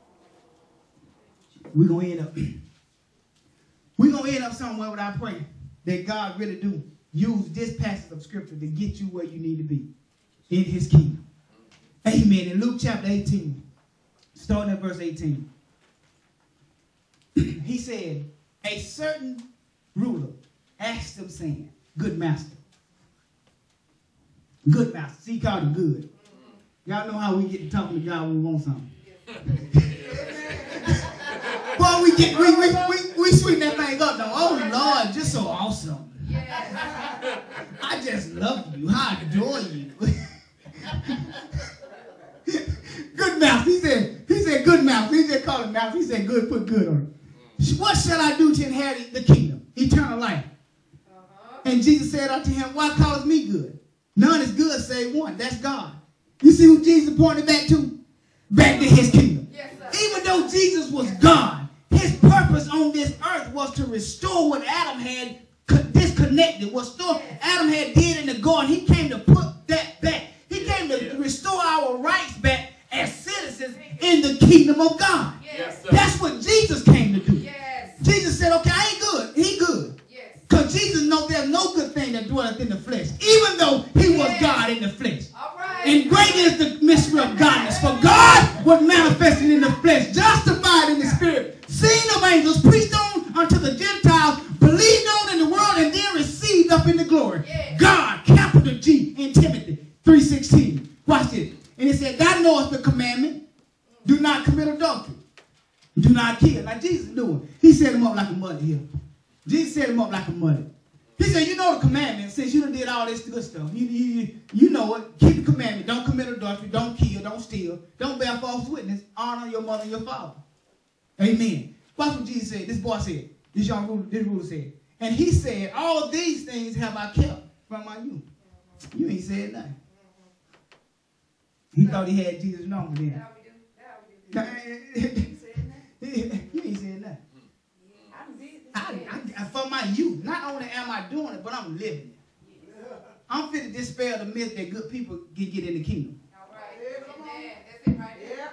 We're going to end up somewhere without praying that God really do use this passage of scripture to get you where you need to be in his kingdom. Amen. In Luke chapter 18, starting at verse 18, he said, a certain ruler asked him, saying, good master. Good master. See, he called him good. Y'all know how we get to talking to God when we want something. Boy, we sweeten that thing up though. Oh Lord, just so awesome. I just love you. I adore you. Good mouth. He said good mouth. He just called him mouth. He said good, put good on it. What shall I do to inherit the kingdom? Eternal life. And Jesus said unto him, why callest me good? None is good save one. That's God. You see who Jesus pointed back to? Back to his kingdom. Yes, even though Jesus was God, his purpose on this earth was to restore what Adam had disconnected, what Adam had did in the garden. He came to put that back. He came to restore our rights back as citizens in the kingdom of God. Yes. That's what Jesus came to do. Yes. Jesus said, okay, I ain't good. He good. Yes. Because Jesus knows there's no good thing that dwelleth in the flesh, even though he was God in the flesh. All right. And great is the mystery of godliness. For God was manifested in the flesh, justified in the spirit, seen of angels, preached on unto the Gentiles, believed on in the world, and then received up in the glory. Yes. God, capital G, in Timothy 3:16. Watch this. And it said, thou knowest the commandment, do not commit adultery. Do not kill. Like Jesus doing. He set him up like a mother here. Jesus set him up like a mother. He said, you know the commandment. Since you done did all this good stuff, you know it. Keep the commandment. Don't commit adultery. Don't kill. Don't steal. Don't bear false witness. Honor your mother and your father. Amen. That's what Jesus said. This boy said. This ruler said. And he said, all these things have I kept from my youth. You ain't said nothing. He thought he had Jesus' number then. You ain't said nothing. For my youth, not only am I doing it, but I'm living it. I'm fit to dispel the myth that good people can get in the kingdom. All right. That's it right there.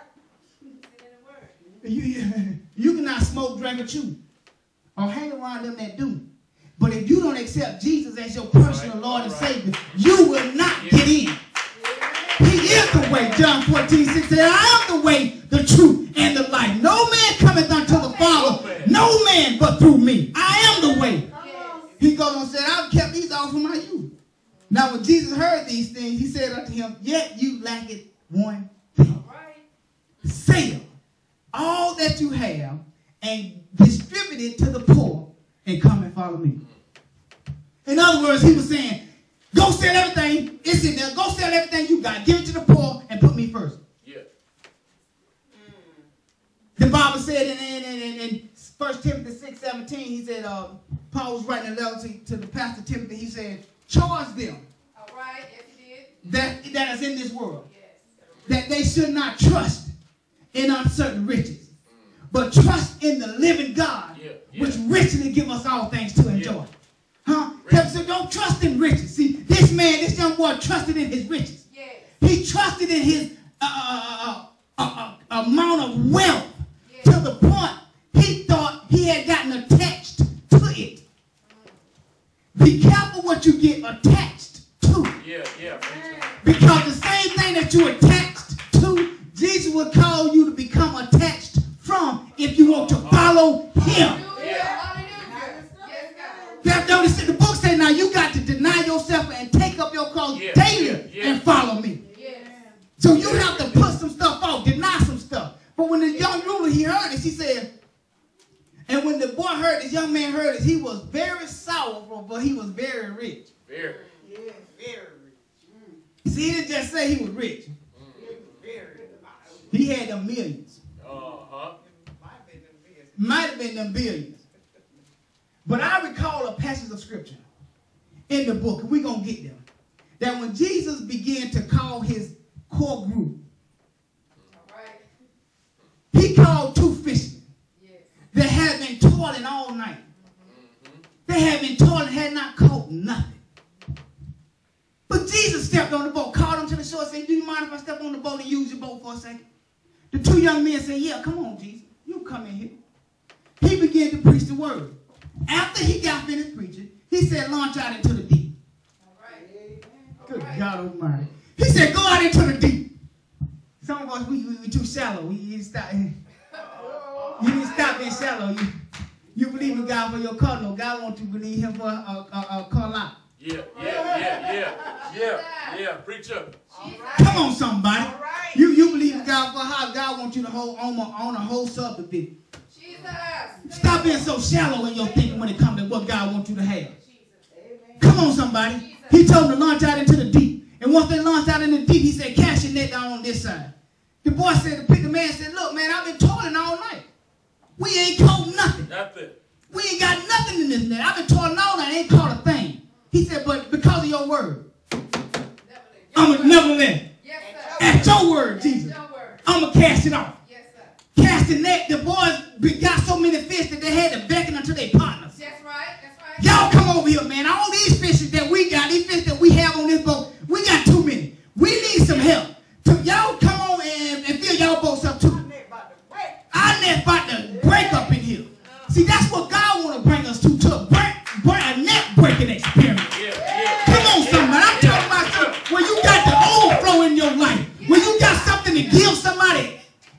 You cannot smoke, drink, or chew, or hang around them that do. But if you don't accept Jesus as your personal Lord and Savior, you will not get in. He is the way. John 14:6 said, I am the way, the truth, and the life. No man cometh unto the Father, no man but through me. I am the way. He goes on and said, I've kept these all from my youth. Now when Jesus heard these things, he said unto him, yet you lacketh one thing. Sell all that you have and distribute it to the poor and come and follow me. In other words, he was saying, go sell everything. It's in there. Go sell everything you got. Give it to the poor and put me first. Yeah. The Bible said in 1 Timothy 6:17, he said, Paul was writing a letter to the pastor Timothy. He said, charge them. All right. Yes, he did. That is in this world. Yes. That they should not trust in uncertain riches, but trust in the living God, which richly give us all things to enjoy. Huh? So don't trust in riches. See, this young boy trusted in his riches. Yes. He trusted in his amount of wealth to the point he thought he had gotten attached to it. Be careful what you get attached to. Because the same thing that you attached to, Jesus will call you to become attached from if you want to follow him. Notice the book says now you got to deny yourself and take up your cross daily and follow me. So you have to put some stuff off, deny some stuff. But when the young ruler, he heard this, he said, and when the boy heard this, young man heard this, he was very sorrowful, but he was very rich. Very. Yeah, very rich. See, he didn't just say he was rich. He had them millions. Might have been them billions. But I recall a passage of scripture in the book, and we're going to get them, that when Jesus began to call his core group, he called two fishermen that had been toiling all night. They had been toiling, had not caught nothing. But Jesus stepped on the boat, called them to the shore, and said, do you mind if I step on the boat and use your boat for a second? The two young men said, yeah, come on, Jesus. You come in here. He began to preach the word. After he got finished preaching, he said, launch out into the deep. Good God Almighty. He said, go out into the deep. Some of us, we too shallow. You need to stop being shallow. You believe in God for your car. No, God wants you to believe him for a car lot. Yeah. Preacher. Come on, somebody. You believe in God for how God wants you to own a whole subdivision. Stop being so shallow in your thinking when it comes to what God wants you to have. Come on, somebody. He told them to launch out into the deep. And once they launched out in the deep, he said, cast your net down on this side. The boy said, the man said, look, man, I've been toiling all night. We ain't caught nothing. We ain't got nothing in this net. I've been toiling all night. I ain't caught a thing. He said, but because of your word, I'm going to never let. At your word, Jesus, I'm going to cast it off. Cast the net, the boys got so many fish that they had to beckon unto their partners. That's right. Y'all come over here, man. All these fishes that we got, these fish that we have on this boat, we got too many. We need some help. So y'all come on and fill y'all boats up too. Our net about to break up in here. See, that's what God want to bring us to a net breaking experience. Come on, somebody. I'm talking about you when you got the overflow in your life. When you got something to give somebody.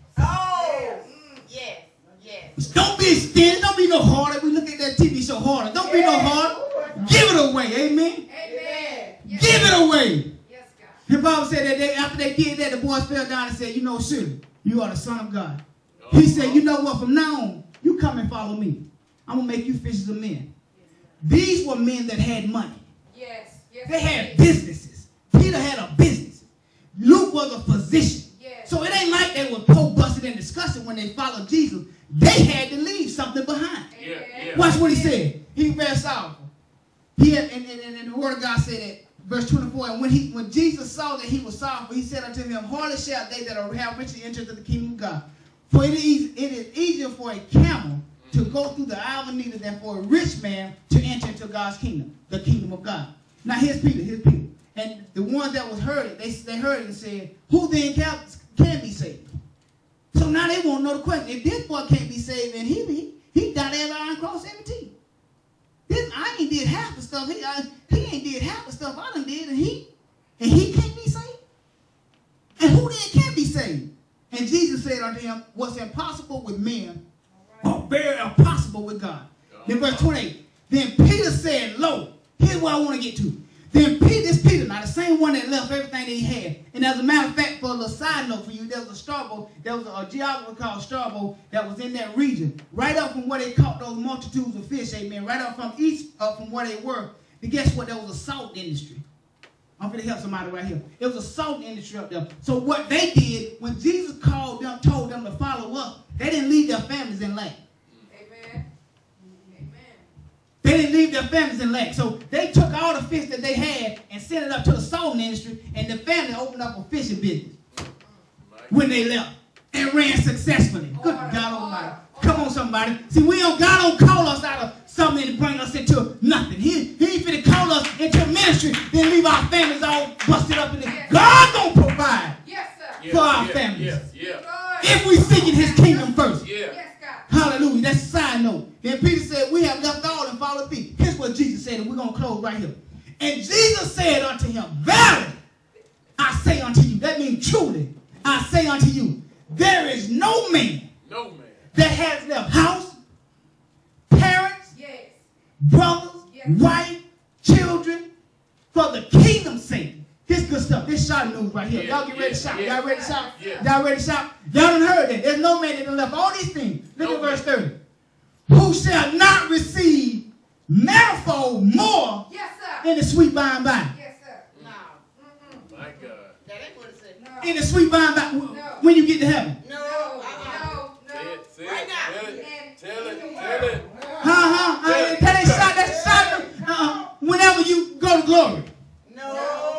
Don't be stingy. Don't be no harder. We look at that TV show harder. Don't be no harder. Give it away. Amen. Give it away. Yes, God. The Bible said that after they did that, the boys fell down and said, you know, surely you are the Son of God. He said, you know what? From now on, you come and follow me. I'm going to make you fishers of men. These were men that had money. Yes. Yes. They had businesses. Peter had a business. Luke was a physician. Yes. So it ain't like they were busted and discussing when they followed Jesus. They had to leave something behind. Yeah. Watch what he said. He was very sorrowful. He had, and the word of God said that, verse 24, and when Jesus saw that he was sorrowful, he said unto him, hardly shall they that have richly enter into the kingdom of God. For it is easier for a camel to go through the eye of a needle than for a rich man to enter into God's kingdom, the kingdom of God. Now here's Peter. And the ones that was heard it, they heard it and said, who then can be saved? So now they won't know the question. If this boy can't be saved, and he died every iron cross 17. I ain't did half the stuff. He ain't did half the stuff I done did, and he can't be saved. And who then can be saved? And Jesus said unto him, what's impossible with men are very impossible with God. Then verse 28. Then Peter said, lo, here's what I want to get to. Then Peter, now the same one that left everything that he had. And as a matter of fact, for a little side note for you, there was a geographer called Strabo that was in that region. Right up from where they caught those multitudes of fish, amen. Right up from east, up from where they were. And guess what? There was a salt industry. I'm going to help somebody right here. It was a salt industry up there. So what they did, when Jesus told them to follow us, they didn't leave their families in lack. They didn't leave their families in lack. So they took all the fish that they had and sent it up to the salt industry, and the family opened up a fishing business when they left and ran successfully. Good God Almighty. Come on, somebody. See, God don't call us out of something and bring us into nothing. He ain't finna call us into ministry, then leave our families all busted up in there. God gonna provide for our families. If we seeking his kingdom first. Hallelujah. That's a side note. Then Peter said, we have left all and followed thee. Here's what Jesus said, and we're going to close right here. And Jesus said unto him, verily, I say unto you, that means truly, I say unto you, there is no man that has left house, parents, brothers, wife, children, for the kingdom's sake. This good stuff. This shouting news right here. Y'all get ready to shout. Y'all ready to shout? Y'all ready to shout? Y'all done heard that. There's no man that done left all these things. Look at verse 30. Who shall not receive manifold more in the sweet by and by. Yes, sir. No. My God. That ain't what it said. No. In the sweet by and by. When you get to heaven. No. Say it. Right now. Tell it. That ain't shout. That's shout. Whenever you go to glory. No.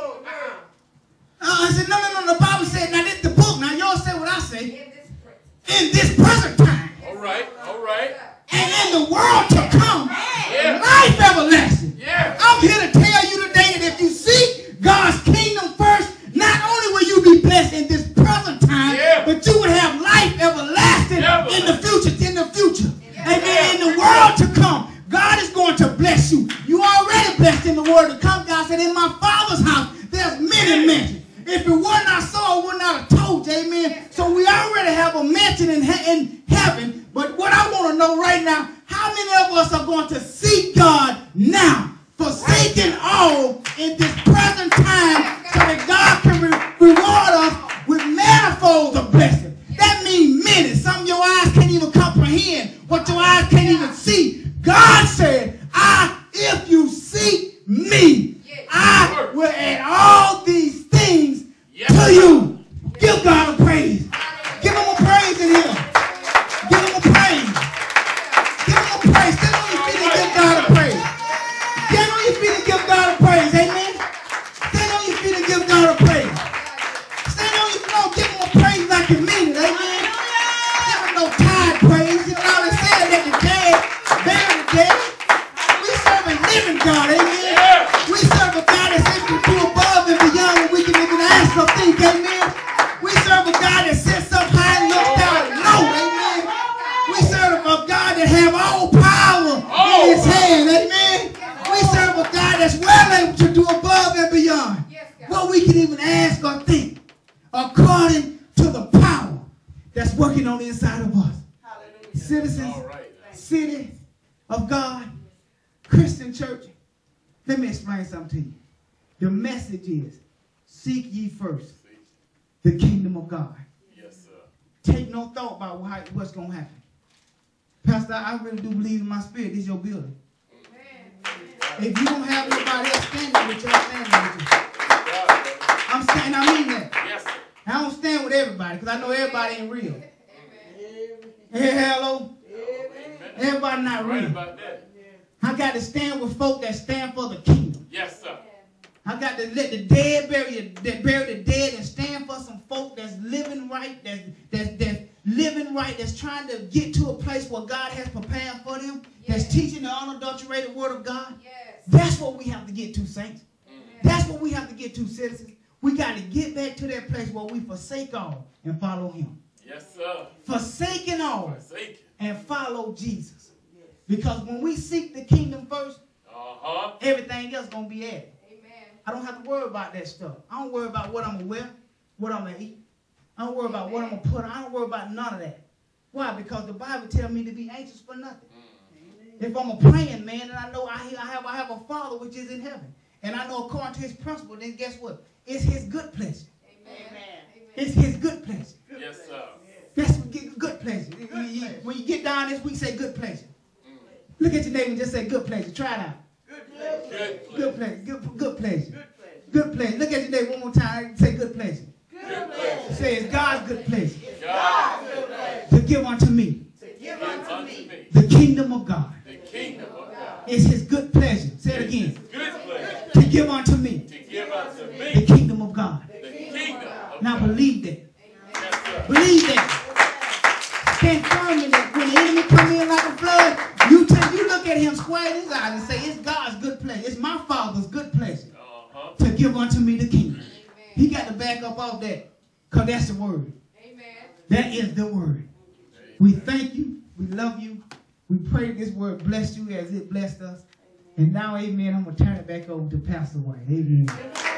I said, no. The Bible said, now this is the book. Now y'all say what I say. In this present. In this present time. All right. And in the world to come. Life everlasting. Yeah. I'm here to tell you today that if you seek God's kingdom first, not only will you be blessed in this present time, but you will have life everlasting in the future. Amen. In the world to come. God is going to bless you. You already blessed in the world to come. God said, in my Father's house, there's many mansions. If it were not so, I would not have told you. Amen. So we already have a mansion in heaven. But what I want to know right now, how many of us are going to seek God now? Forsaking all in this present time so that God can reward us with manifolds of blessings. That means many. Some of your eyes can't even comprehend what your eyes can't even see. God said, if you seek me, I will add all these things to you. Give God a praise. Give him a praise in here. Give him a praise. Give him a praise. Stand on your feet and give God a praise. Stand on your feet and give God a praise. Amen. Stand on your feet and give God a praise. Stand on your feet. Give him a praise like you mean it. Amen. Give him no tired praise. You know they said that the dead, bury the dead. We serve a living God. Amen. We serve a God that's able to do above and beyond what we can even ask or think. Amen. We serve a God that sits up high and looks down low. Amen. We serve a God that has all power in his hand. Amen. We serve a God that's well able to do above and beyond what we can even ask or think, according to the power that's working on the inside of us. Citizens, city of God, Christian church. Let me explain something to you. The message is, seek ye first the kingdom of God. Yes, sir. Take no thought about what's going to happen. Pastor, I really do believe in my spirit. This is your building. If you don't have nobody else standing with you, I'm standing with you. I'm standing, I mean that. Yes, sir. I don't stand with everybody because I know everybody ain't real. Amen. Hello? Everybody not Right real. about that. I got to stand with folk that stand for the kingdom. Yes, sir. I got to let the dead bury the dead and stand for some folk that's living right, that's living right, that's trying to get to a place where God has prepared for them, that's teaching the unadulterated word of God. Yes. That's what we have to get to, saints. Amen. That's what we have to get to, citizens. We got to get back to that place where we forsake all and follow him. Yes, sir. Forsaking all Forsaken. and follow Jesus. Because when we seek the kingdom first, everything else going to be added. I don't have to worry about that stuff. I don't worry about what I'm going to wear, what I'm going to eat. I don't worry about what I'm going to put on. I don't worry about none of that. Why? Because the Bible tells me to be anxious for nothing. If I'm a praying man and I know I have a Father which is in heaven, and I know according to his principle, then guess what? It's his good pleasure. Amen. It's his good pleasure. Yes, sir. That's good pleasure. When you get down this week, say good pleasure. Look at your neighbor and just say good pleasure. Try it out. Good pleasure. Good pleasure. Good pleasure. Look at your neighbor one more time. Say good pleasure. Good pleasure. Say it's God's good pleasure God's good pleasure. to give unto me Give unto me the kingdom of God. the kingdom of God. It's his good pleasure. Say it again. Good pleasure. To give unto me To give unto the me kingdom of God. the kingdom of Now God. believe that. Yes, sir. Believe that. Stand firm in that. When the enemy come in like a flood, you look at him square in his eyes and say, it's God's good pleasure. It's my Father's good pleasure to give unto me the kingdom. He got to back up off that because that's the word. Amen. That is the word. We thank you. We love you. We pray this word bless you as it blessed us. And now, amen, I'm going to turn it back over to Pastor White. Amen.